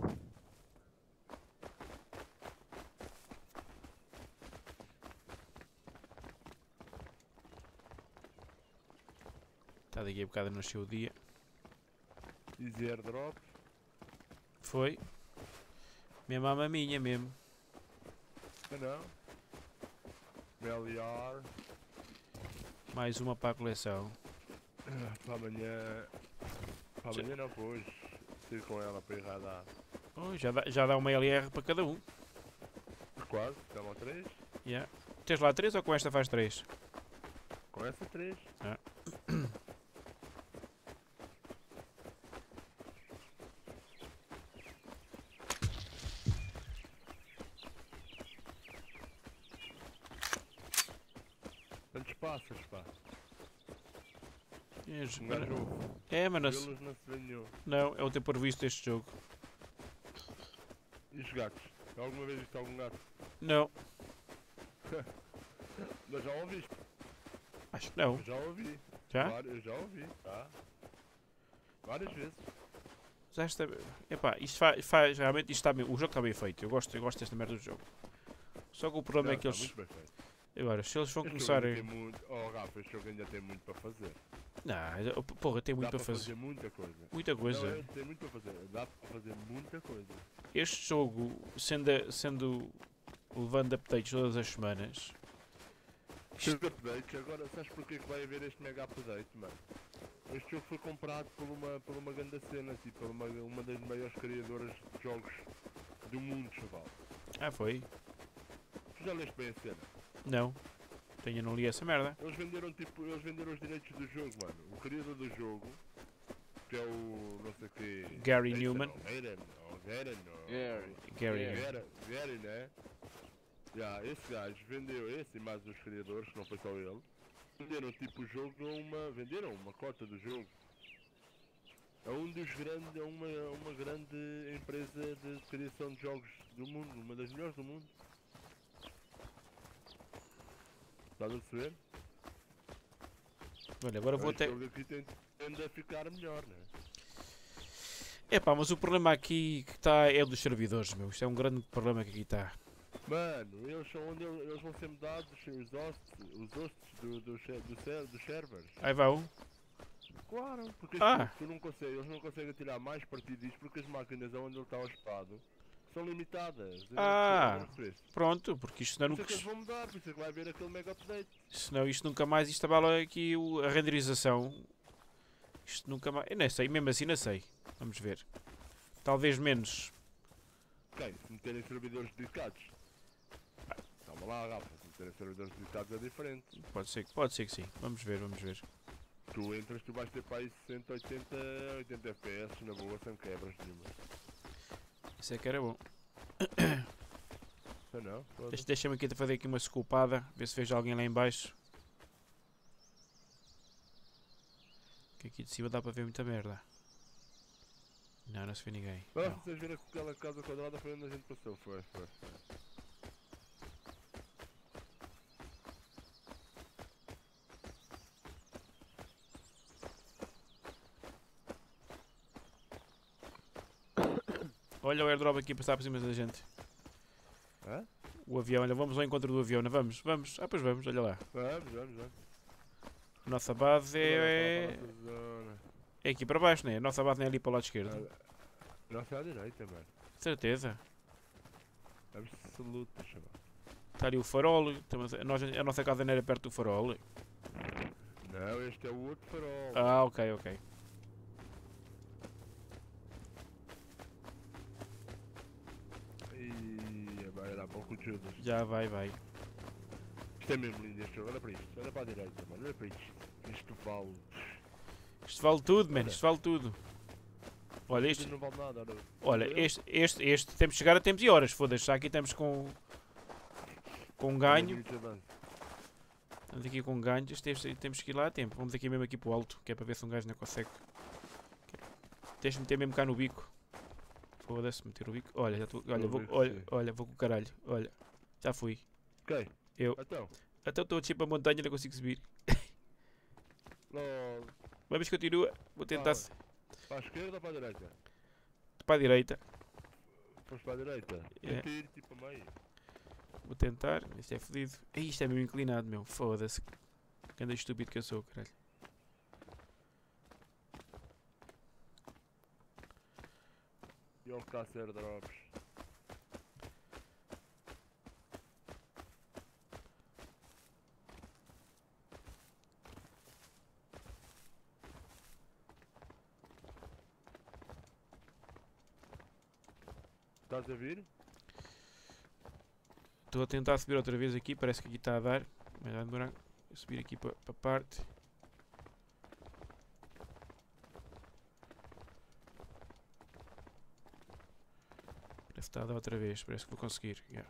Está daqui a bocado nasceu o dia. Easy airdrop. Foi. Mesmo a maminha mesmo. Ah não. Meliar. Mais uma para a coleção. Ah, para amanhã. Para Já- amanhã não, para hoje. Sair com ela para ir radar. Oh, já, dá, já dá uma L R para cada um. Quase, estavam três. Yeah. Tens lá três ou com esta faz três? Com essa três. Ah. Tantos passos, pá. É, Um gajo ouve. é mas não, se- Vê-los não se vê nenhum. não, é o ter por visto este jogo. E os gatos? Alguma vez viste algum gato? Não, Mas já ouviste? acho que não. Eu já ouvi. Já? Várias- Eu já ouvi, tá? Várias vezes. Já está. Epá, isto faz, faz realmente isto está bem. O jogo está bem feito. Eu gosto, eu gosto desta merda do jogo. Só que o problema Não, é que está eles. muito bem feito. Agora, se eles vão Este começar jogo a. ainda tem muito... Oh Rafa, este jogo ainda tem muito para fazer. Não, porra, tem muito Dá para para fazer. muita coisa. Muita coisa. Não, é, tem muito para fazer. Dá para fazer muita coisa. Este jogo, sendo, a- sendo levando updates todas as semanas. Este update, agora sabes porque que vai haver este mega update, mano? Este jogo foi comprado por uma, por uma grande cena, tipo, por uma, uma das maiores criadoras de jogos do mundo, chaval. Ah, foi? Tu já leste bem a cena? Não. Tenho não li essa merda. Eles venderam tipo, eles venderam os direitos do jogo, mano. O criador do jogo, que é o não sei o que. Gary Newman. Garen, ou Garen, ou Gary. Gary. Yeah. Garen, Gary, né? Já, esse gajo vendeu, esse e mais os criadores, que não foi só ele, venderam tipo o jogo a uma. Venderam uma cota do jogo. É um dos grandes, é uma, uma grande empresa de criação de jogos do mundo, uma das melhores do mundo. Estás a perceber? Olha, agora vou Este até. jogo aqui tem- tende a ficar melhor, né? Epá, mas o problema aqui que está é dos servidores, meu. Isto é um grande problema que aqui está. Mano, eles são onde eles, eles vão ser mudados, os hosts, os hosts do, do, ser- do, ser- dos servers. Aí vai um. Claro, porque Ah. tu não consegue, eles não conseguem tirar mais partido disto porque as máquinas onde ele está hospedado são limitadas. Ah. Não percebeste? Pronto, porque isto Por não isso é que eles nunca. vão mudar, por isso é que vai haver aquele mega update. Senão isto nunca mais. Isto abala aqui o- a renderização. Isto nunca mais. Eu nem sei, mesmo assim não sei. Vamos ver. Talvez menos. Quem? Se meterem servidores dedicados. Calma lá, Rafa, se meterem servidores dedicados é diferente. Pode ser, que- pode ser que sim. Vamos ver, vamos ver. Tu entras, tu vais ter para aí sessenta, oitenta, oitenta F P S na boa, sem quebras nenhuma. Isso é que era bom. Não, não, foda-se. Deixa- Deixa-me aqui fazer aqui uma scopada. Ver se vejo alguém lá em baixo. Que aqui de cima dá para ver muita merda. Não, não se vê ninguém. Mas Não. vocês viram que aquela casa quadrada foi onde a gente passou, foi, foi, foi. Olha o airdrop aqui a passar por cima da gente. Hã? O avião, olha, vamos ao encontro do avião, não vamos? Vamos. Ah, pois vamos, olha lá. Vamos, vamos, vamos. A nossa base é, Agora, para a nossa zona. é aqui para baixo, não é? A nossa base não é ali para o lado esquerdo. Ah, Nossa é à direita, mano. Certeza. Absoluta, chaval. Está ali o farol. Estamos- A, nós- a nossa casa não era perto do farol. Não, este é o outro farol. Ah, ok, ok. E vai dar pouco de Judas. Já vai, vai. Isto Isto é mesmo lindo este jogo, olha para isto, olha para a direita, mano, olha para isto. Isto vale. Isto vale tudo, mano. Isto vale tudo. Olha, Isto este, não vale nada, olha. olha, Olha, este, este, este, temos de chegar a tempos e horas, foda-se. Já aqui estamos com, com um ganho. minutos de avanço. Estamos aqui com um ganho. Este, este, temos que ir lá a tempo. Vamos aqui mesmo aqui para o alto, que é para ver se um gajo não consegue. Deixa-me meter mesmo cá no bico. Foda-se, meter o bico. Olha, já tô, olha, No vou, bico, olha, sim. olha, vou com o caralho. Olha, já fui. Ok. Eu. Então, Até estou a descer para a montanha e não consigo subir. logo. Vamos, continua. Vou tentar Fala. Para a esquerda ou para a direita? para a direita. Foste para a direita? É. Tenta ir tipo a meio. Vou tentar. Isto é fodido. Ei, isto é mesmo inclinado, meu. Foda-se. Que anda estúpido que eu sou, caralho. E ao caçar drops. Estás a vir? Estou a tentar subir outra vez aqui. Parece que aqui está a dar. Mas vai demorar a subir aqui para a parte. Parece que está a dar outra vez. Parece que vou conseguir. Yeah.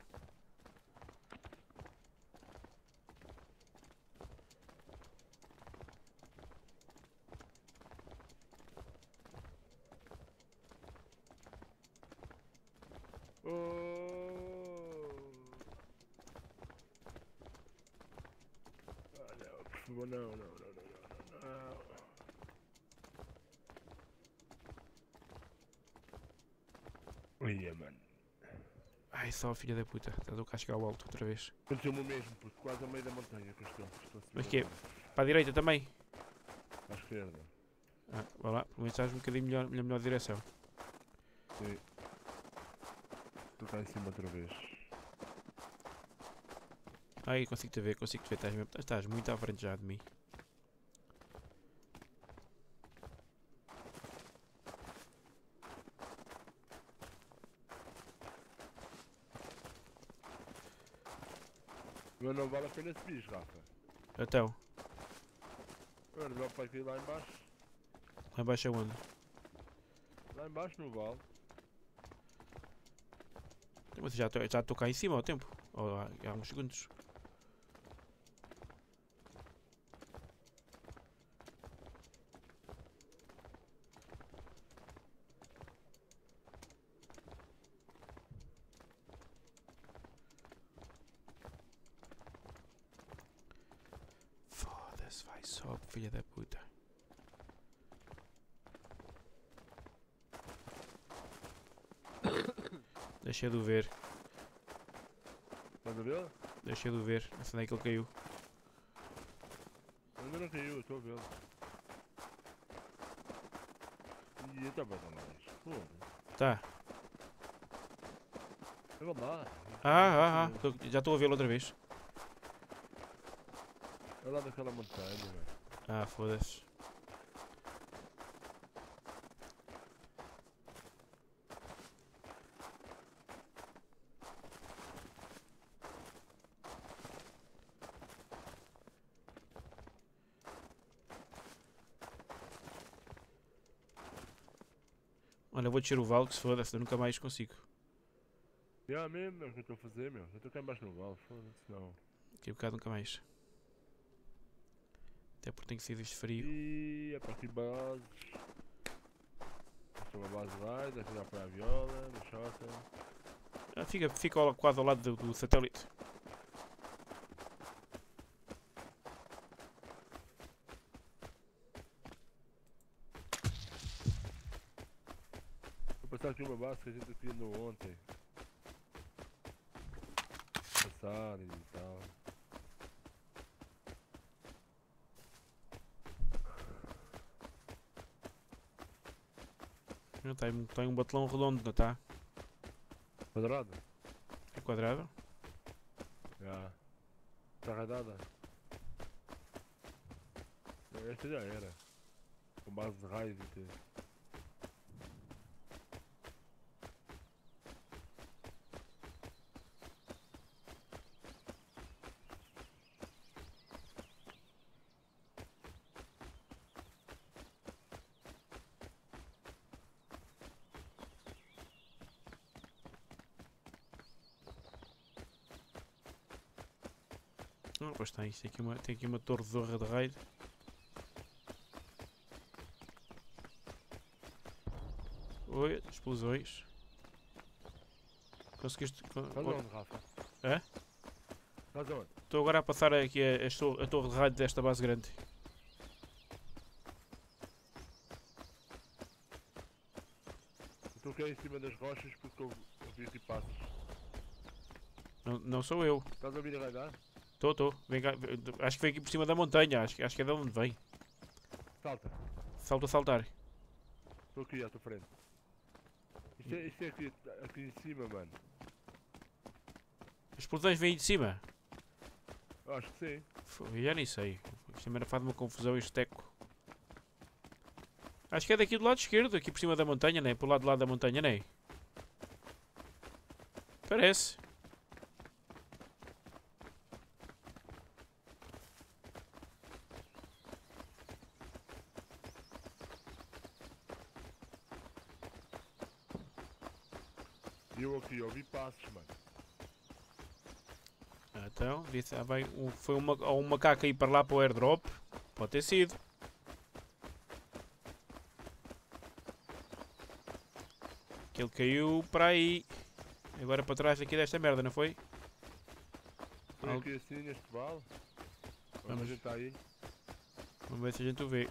Oh. Ah, não, por favor, não, não, não, não, não, não, não. Ia, mano. Ai, só filha da puta. Estás a cascar ao alto outra vez. Aconteceu-me o mesmo, porque quase a meio da montanha que eu estou. estou a subir Mas que é? agora. Para a direita também. À esquerda. Ah, vá lá. Pelo menos estás um bocadinho melhor, melhor, melhor direção. Sim. Estou cá em cima outra vez. Ai, consigo-te ver, consigo-te ver. Estás, mesmo- estás muito à frente já de mim. Mas não vale a pena subir, Rafa. Então, Agora vale para aqui lá em baixo. lá embaixo é onde? Lá em baixo no vale. Mas já estou já estou cá em cima ao tempo. Ou há, há uns segundos. Foda-se, vai só, filha da puta. Deixei de o ver, Estás a ver? deixei de o ver. Não sei onde é que ele caiu. Ainda não caiu, eu estou a vê-lo. E eu também não mais. Pô, Tá. vamos lá. Ah, ah, ah. Tô- já estou a vê-lo outra vez. É lá daquela montanha, velho. Ah, foda-se. Olha, vou descer o vale que se foda-se, eu nunca mais consigo. É mesmo, é o que eu estou a fazer, meu. Eu estou cá embaixo no vale, foda-se, não. Daqui a bocado nunca mais. Até porque tenho sido este frio. E é para aqui bases. Esta é uma base lá, desta dá para a viola, no shota. Ah, fica, fica ao- quase ao lado do, do satélite. Vou passar aqui uma base que a gente criou ontem. Passado e tal. Não, tem, tem um batelão redondo, não está? Quadrado? É quadrado? Já. Está radada? Esta já era. Com base de raios e tudo. Ah, pois tem, isto tem aqui uma, tem aqui uma torre de zorra de raid. Oi, explosões. Conseguiste... con- Estás con- onde, Rafa? É? Estás onde? Estou agora a passar aqui a, a, tor- a torre de raid desta base grande. Eu estou aqui em cima das rochas porque eu ouvi aqui passos. Não, não sou eu. Estás a ouvir a radar? Estou, estou. Acho que vem aqui por cima da montanha. Acho, que- acho que é de onde vem. Salta. Salto a saltar. Estou aqui à tua frente. Isto é, isto é aqui, aqui em cima, mano. As explosões vêm de cima. Eu acho que sim. Fô, eu já nem sei. Isto também faz uma confusão este teco. Acho que é daqui do lado esquerdo, aqui por cima da montanha, né? Por lado do lado da montanha, né? Parece. E eu aqui ouvi passos, mano. Então, disse, ah, bem, um, foi uma, ou um macaco aí para lá para o airdrop. Pode ter sido. Que ele caiu para aí. Agora para trás aqui desta merda, não foi? Foi Algo- aqui assim neste vale. Onde Vamos. a gente está aí. Vamos ver se a gente o vê.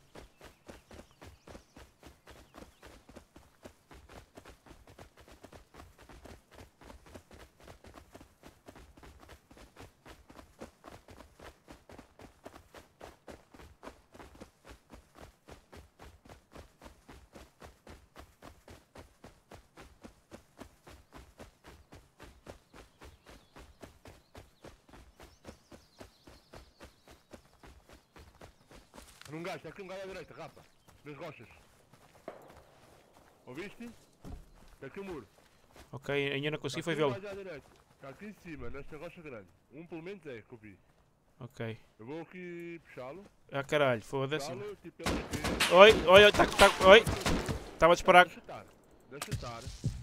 Num gajo, está aqui um gajo à direita, Rafa. Nas rochas. Ouviste? Está aqui o muro. Ok, ainda não consegui Está foi aqui um vê-lo. gajo à direita. Está aqui em cima, nesta rocha grande. Um pelo menos é que eu vi. Ok. Eu vou aqui puxá-lo. Ah caralho, foda-se. Puxá-lo, tipo pela esquerda. Oi, oi, oi, tá, tá, oi. Estava a disparar. Deixa estar. Deixa estar.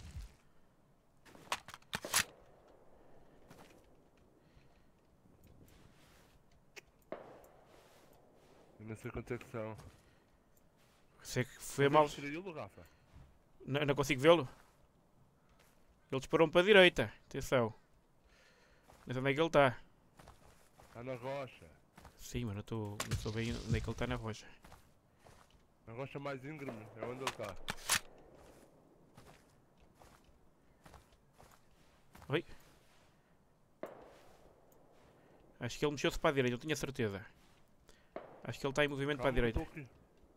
Eu não sei quantos é que são. Sei que foi mal. Distraí-lo, Rafa. Não, não consigo vê-lo. Ele disparou-me para a direita. Atenção. Mas onde é que ele está? Está na rocha. Sim, mas não estou não estou bem onde é que ele está na rocha. Na rocha mais íngreme. É onde ele está. Oi? Acho que ele mexeu-se para a direita, eu tinha certeza. Acho que ele está em movimento para a Calma, eu direita. estou aqui.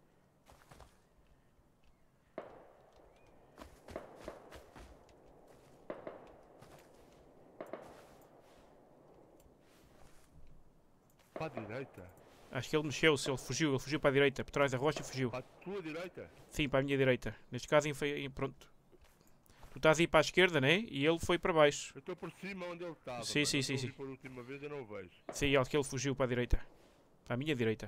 Para a direita? Acho que ele mexeu-se, ele fugiu, ele fugiu para a direita, por trás da rocha e fugiu. Para a tua direita? Sim, para a minha direita. Neste caso, foi pronto. Tu estás aí para a esquerda, né? E ele foi para baixo. Eu estou por cima onde ele estava. Sim, mano. sim, Eu sim, ouvi sim. por última vez, eu não o vejo. Sim, acho que ele fugiu para a direita. Para a minha direita.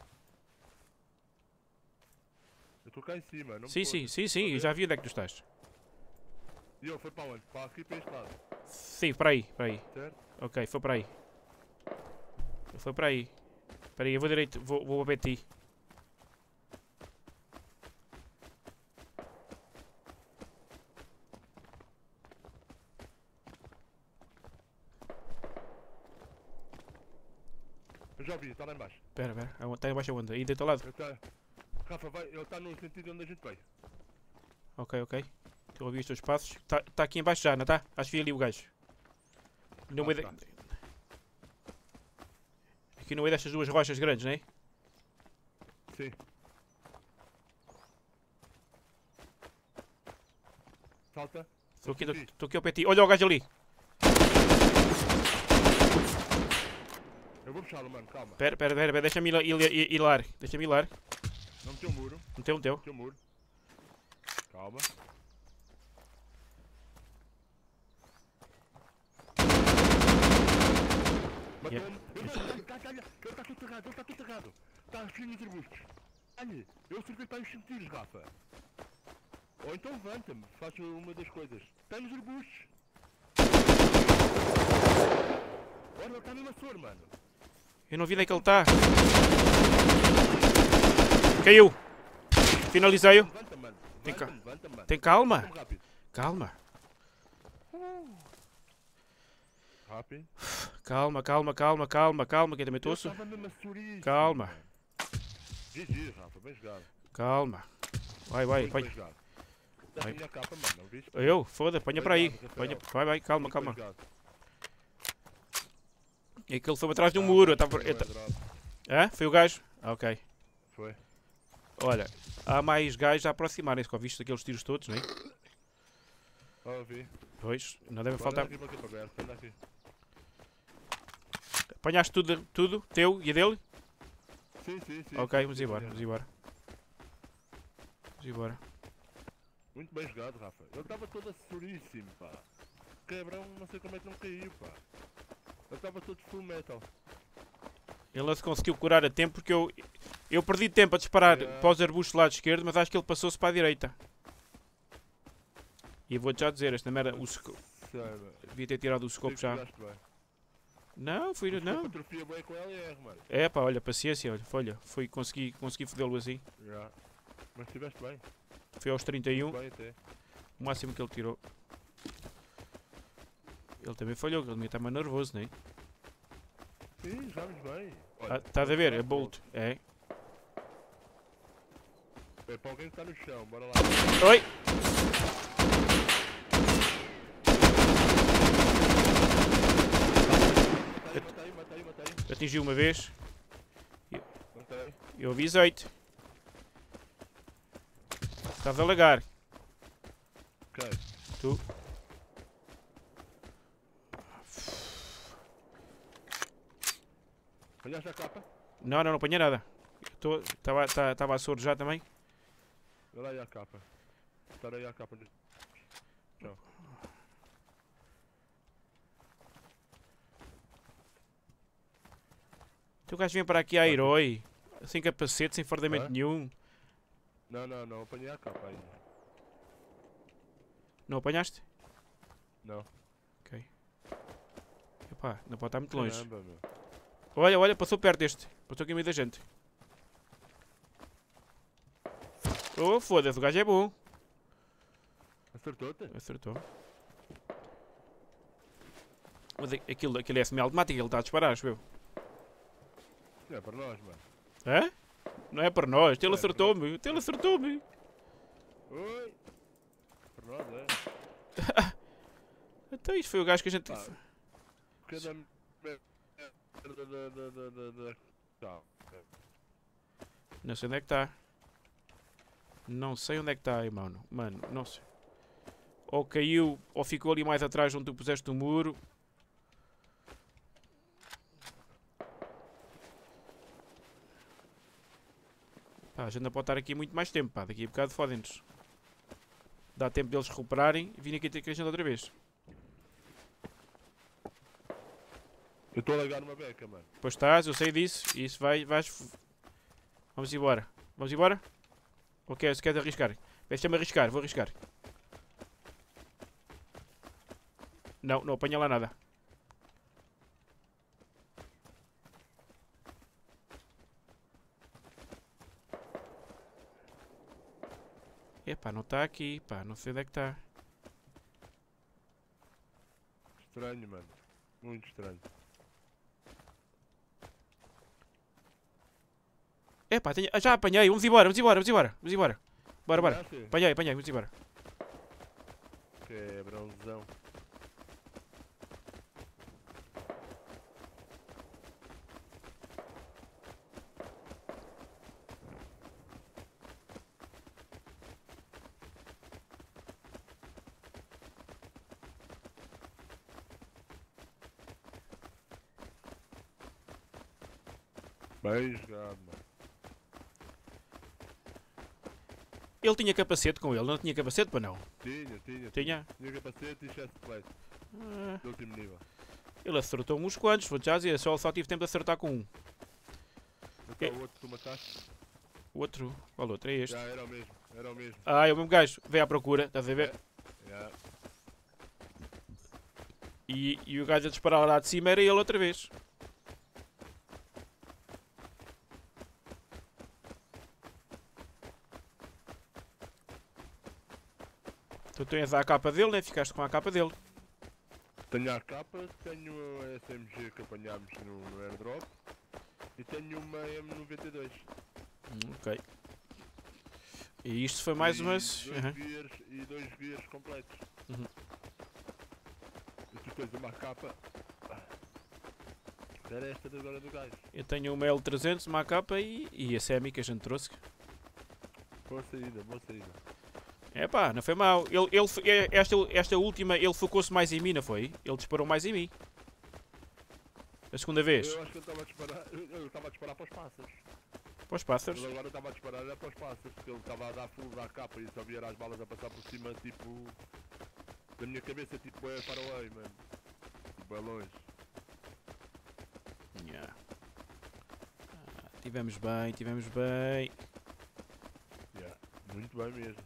Eu estou cá em cima, não me Sim, sim, fodas. sim, sim, eu já vi onde é que tu estás. E ele foi para onde? Para aqui, para este lado, Sim, para aí, para aí. certo? Ok, foi para aí. Ele foi para aí. Espera aí, eu vou direito, vou, vou a ti. Eu já vi, está lá em baixo. Espera, espera, aonde- está em baixo aonde? Aí do teu lado? Ele está... Rafa, vai, ele está no sentido onde a gente veio. Ok, ok. Estou a ouvir os teus passos. Está tá aqui em baixo já, não está? Acho que vi ali o gajo. No Tá, meio tá. de... Aqui no meio destas duas rochas grandes, não é? Sim. Salta. Estou aqui, Subi. estou aqui ao pé de ti. Olha o gajo ali. Eu vou puxá-lo, mano, calma. Espera, espera, espera, espera, deixa-me ir, ir, ir, ir lá. Deixa-me ir lá. Não meteu o muro. Meteu, meteu. Meteu o muro. Calma. Matou-me. Ele está tá, ele está tudo errado, ele está tudo errado. Está a fim nos arbustos. Olha, eu servi para os cinco tiros, Rafa. Ou então levanta-me, faço uma das coisas. Está nos arbustos. Olha, ele está mesmo a soro, mano. Eu não vi onde é que ele está. Caiu. Finalizei-o. Levanta, mano. Tem Levanta, ca- levanta, mano. Tem calma. Vamos rápido. Calma. Rápido. Calma, calma, calma, calma, calma, que eu também Eu estou. tava mesmo a surir. Calma. G G, Rafa. Bem jogado. Calma. Vai, vai, Muito vai. bem jogado. Dá Vai. a minha capa, mano. Não viste? Eu, foda, apanha para aí. Bem jogado, Apanha- Rafael. Vai, vai, calma, Muito calma. bem jogado. É que ele foi atrás de um Ah, muro. Eu mas tava... foi eu um ta- airdrop. Hã? Foi o gajo? Ah, ok. Foi. Olha, há mais gajos a aproximarem-se. Com visto aqueles tiros todos, não é? Ah, vi. Pois, não deve Olha faltar. aqui para aqui para perto. Anda aqui. Apanhaste tudo, tudo? Teu e a dele? Sim, sim, sim. Ok, sim, vamos sim, embora, sim. vamos embora. Vamos embora. Muito bem jogado, Rafa. Ele estava todo assuríssimo, pá. Quebrão, não sei como é que não caiu, pá. Ele estava todo full metal. Ele não se conseguiu curar a tempo porque eu... Eu perdi tempo a disparar Yeah. para os arbustos do lado esquerdo, mas acho que ele passou-se para a direita. E vou-te já dizer, esta merda... O sco- Sei, mano. Devia ter tirado o scope já. Jogaste bem. Não, fui... Não. Atrofia bem com L R, mano. É pá, olha, paciência, olha. Foi, olha, foi, consegui, consegui fodê-lo assim. Já. Mas estiveste bem. Foi aos trinta e um, Bem até. o máximo que ele tirou. Ele também falhou, que ele também está mais nervoso, não é? Sim, jogámos bem. Ah, Olha, estás a ver? É vamos Bolt. É. É para alguém que está no chão, bora lá. Oi! Mata aí, mata aí, mata aí. Atingiu uma vez. Mata aí. Eu avisei-te. Estás a lagar. Ok. Tu. Olhaste a capa? Não, não, não apanhei nada. Estava a soro já também. Olha aí a capa. Espera aí a capa. no- Tchau. Tu gajo vem para aqui a herói. Sem capacete, sem fardamento Hã? nenhum. Não, não, não. Apanhei a capa ainda. Não apanhaste? Não. Ok. Epá, não pode estar muito longe. Caramba, meu. Olha, olha, passou perto deste. Passou aqui no meio da gente. Oh, foda-se, o gajo é bom. Acertou-te? Acertou. Mas a- aquilo, aquilo é semi-automático, ele está a disparar, acho eu. Não é para nós, mano. Hã? Não é para nós, ele É, acertou-me, ele acertou-me. Oi! Para nós, é. Então isto foi o gajo que a gente... Pá. Cada merda da. da. da. da. da. Tchau. Não sei onde é que está. Não sei onde é que está aí, mano. Mano, não sei. Ou caiu, ou ficou ali mais atrás onde tu puseste o muro. Pá, a gente não pode estar aqui muito mais tempo, pá. Daqui a bocado fodem-nos. Dá tempo deles recuperarem e virem aqui ter que a gente outra vez. Eu estou a largar numa beca, mano. Pois estás, eu sei disso. E isso vai, vais... Vamos embora. Vamos embora? Ou queres, queres arriscar? Deixa-me arriscar, vou arriscar. Não, não apanha lá nada. Epá, não está aqui, pá, não sei onde é que está. Estranho, mano. Muito estranho. Epá, tenho... ah, já apanhei, vamos embora, vamos embora, vamos embora, vamos embora. Bora, bora. Apanhaste? Apanhei, apanhei, vamos embora. Quebrãozão. Bem jogado, mano. Ele tinha capacete com ele, não tinha capacete para não? Tinha, tinha. Tinha? Tinha capacete e chest plate. Ah, Do último nível. ele acertou uns quantos, vou já dizer, só, só tive tempo de acertar com um. Então É. o outro que tu mataste? O outro, qual outro? É este. Já era o mesmo. Era o mesmo. Ah, é o mesmo gajo, veio à procura, estás a ver? Já. E, e o gajo a disparar lá de cima era ele outra vez. Tu tens a capa dele, né? Ficaste com a capa dele. Tenho a capa, tenho a S M G que apanhámos no, no airdrop e tenho uma M noventa e dois. Hum, ok. E isto foi mais e umas. Dois Uhum. gears, e dois gears completos. Uhum. E tu tens uma capa. Era esta de agora do gajo. Eu tenho uma L trezentos, uma A K e, e a Semi que a gente trouxe. Boa saída, boa saída. É pá, não foi mal. Ele, ele, fo- é- esta, esta última, ele focou-se mais em mim, não foi? Ele disparou mais em mim. A segunda vez. Eu acho que ele estava a disparar. Eu estava a disparar para os pássaros. Para os pássaros. Ele agora estava a disparar era para os pássaros, porque ele estava a dar full da capa e só via as balas a passar por cima, tipo. Da minha cabeça, tipo, é far away, mano. Tipo, é longe. Yeah. Ah, tivemos bem, tivemos bem. Yeah. Muito bem mesmo.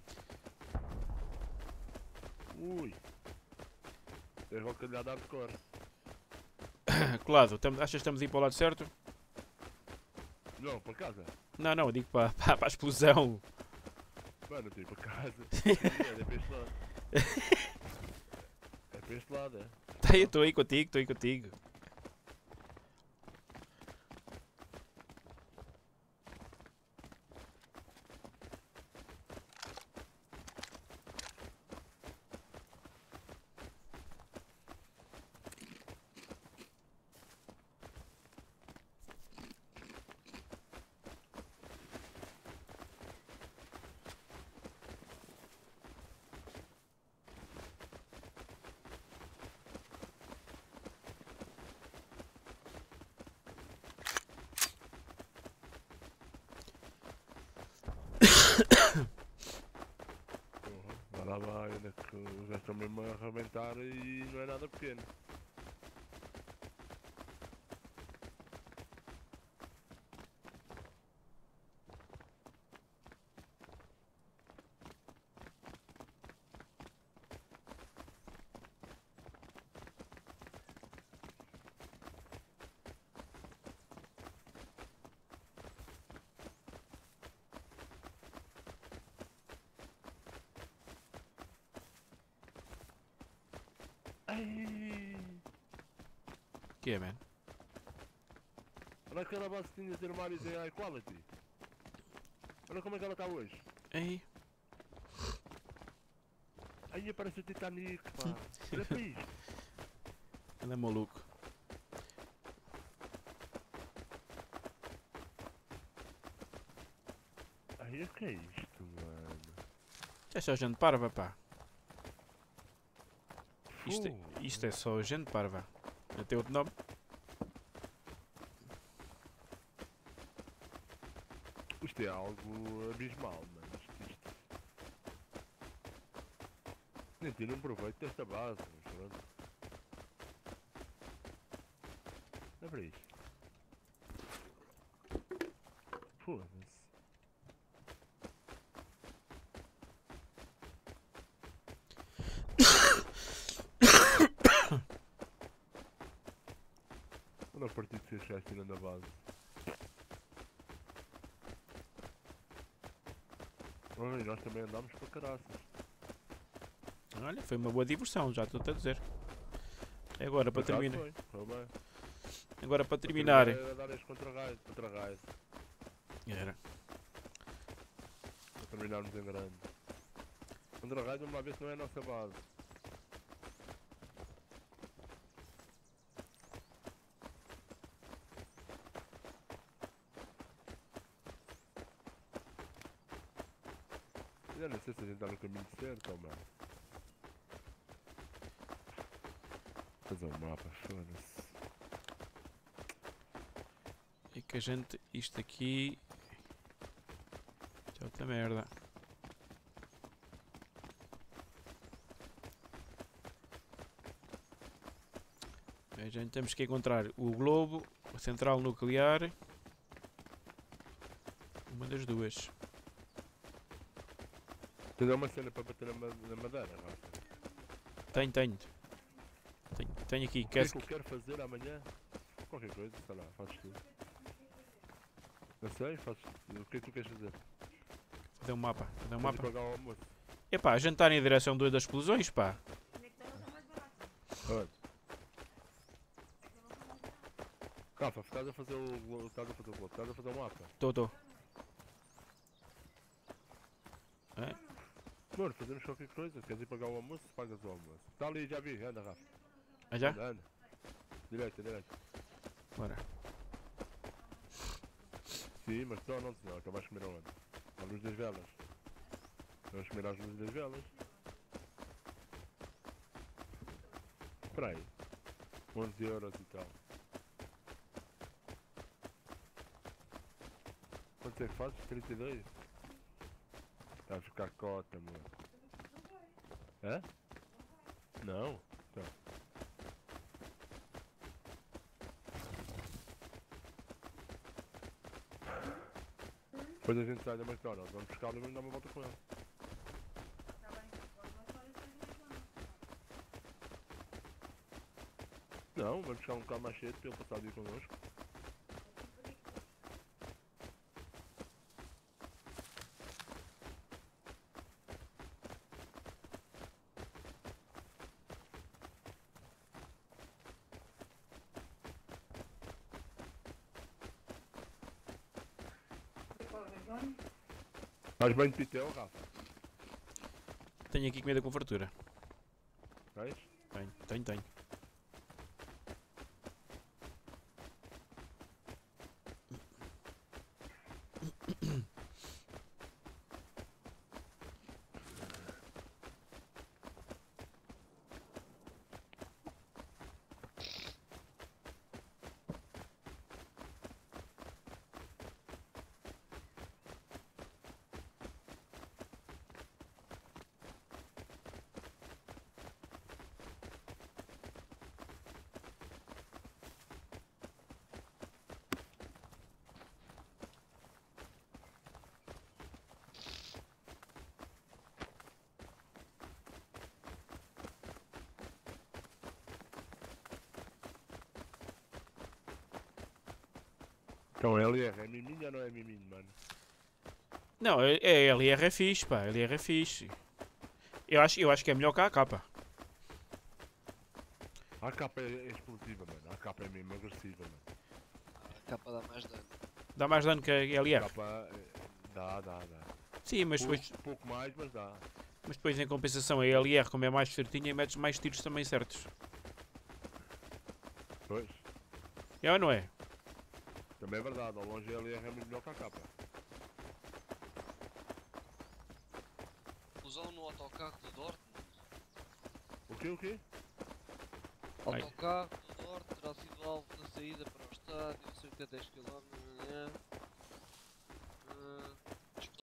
Ui. É rocalhada hardcore. Colado, tamo- achas que estamos a ir para o lado certo? Não, para casa. Não, não, eu digo para, para, para a explosão. Mano, eu estou para casa. É, é para este lado. É para este lado, é. Tá, eu estou aí contigo, estou aí contigo. Uhum. Vai lá, vai, ainda que os gajos estão mesmo a arrebentar e não é nada pequeno. Ai. Que é, man? Olha aquela base que tinha de armários em high quality. Olha como é que ela está hoje. Ei, Aí aparece o Titanic, pá. Olha para isto. anda maluco. Ai, o que é isto, mano? É só gente parva, pá. Isto, é- Fogo. isto é só gente parva. Não tem outro nome? Isto é algo abismal, mano. Isto, isto. Nem tiro um proveito desta base, mas pronto. Olha para isto. Foda-se. Olha a partir de seis reais tirando a base. Olha, e nós também andámos para caraças. Olha, foi uma boa diversão, já estou a dizer. Agora para Por acaso terminar. foi, foi bem. Agora para Para terminar. Era dar este contra-raio, contra-raio. Era. Para terminarmos em grande. Contra-raio, vamos lá ver se não é a nossa base. Eu não sei se a gente está no caminho certo ou não. Fazer um mapa, foda-se. E que a gente. Isto aqui. Isto é outra merda. A gente temos que encontrar o globo, a central nuclear. Uma das duas. Tens uma cena para bater na, ma na madeira, Rafa? Tenho, tenho. Tenho, Tenho aqui, O que é queres que eu que... quero fazer amanhã? Qualquer coisa, sei lá, fazes tudo. Não sei, fazes tudo. O que é que tu queres fazer? Fazer um mapa, fazer um Queres ir mapa. pagar o almoço? Epá, a gente está em direção do- das explosões, pá. Olha. Rafa, estás a fazer o glo- estás a fazer o globo, estás a fazer o mapa. Estou, estou. É? Mano, fazemos qualquer coisa, queres ir pagar o almoço? Pagas o almoço. Está ali, já vi, anda Rafa. Ah, já? Anda, anda. Direita, direita. Bora. Sim, mas não, não, não, acabaste de comer aonde? À luz das velas. Vamos comer às luzes das velas. Espera aí. onze euros e tal. Quanto é que fazes? trinta e dois? Está a ficar cota, mano. Hã? Não? Então. Depois a gente sai da McDonald's, vamos buscar ali e dar uma volta com ele. Não, vamos buscar um bocado mais cedo para ele passar o dia connosco. Faz bem de pitel, Rafa? Tenho aqui comida com fartura. Tens? Tenho, tenho, tenho. Então L R é miminho ou não é miminho, mano? Não, é, é L R é fixe, pá. L R é fixe. Eu acho, eu acho que é melhor que a A K. A capa é explosiva, mano. A capa é mesmo agressiva, mano. A capa dá mais dano. Dá mais dano que a L A R. capa é... dá, dá, dá. Sim, mas pouco, depois, pouco mais, mas dá. mas depois em compensação a L R, como é mais certinha, metes mais tiros também certos. Pois. É ou não é? Também é verdade, ao longe a L R é muito melhor que a capa. Usam no autocarro do Dortmund. O quê, o quê? Ai. Autocarro do Dortmund terá sido alvo na saída para o estádio, cerca de dez quilómetros.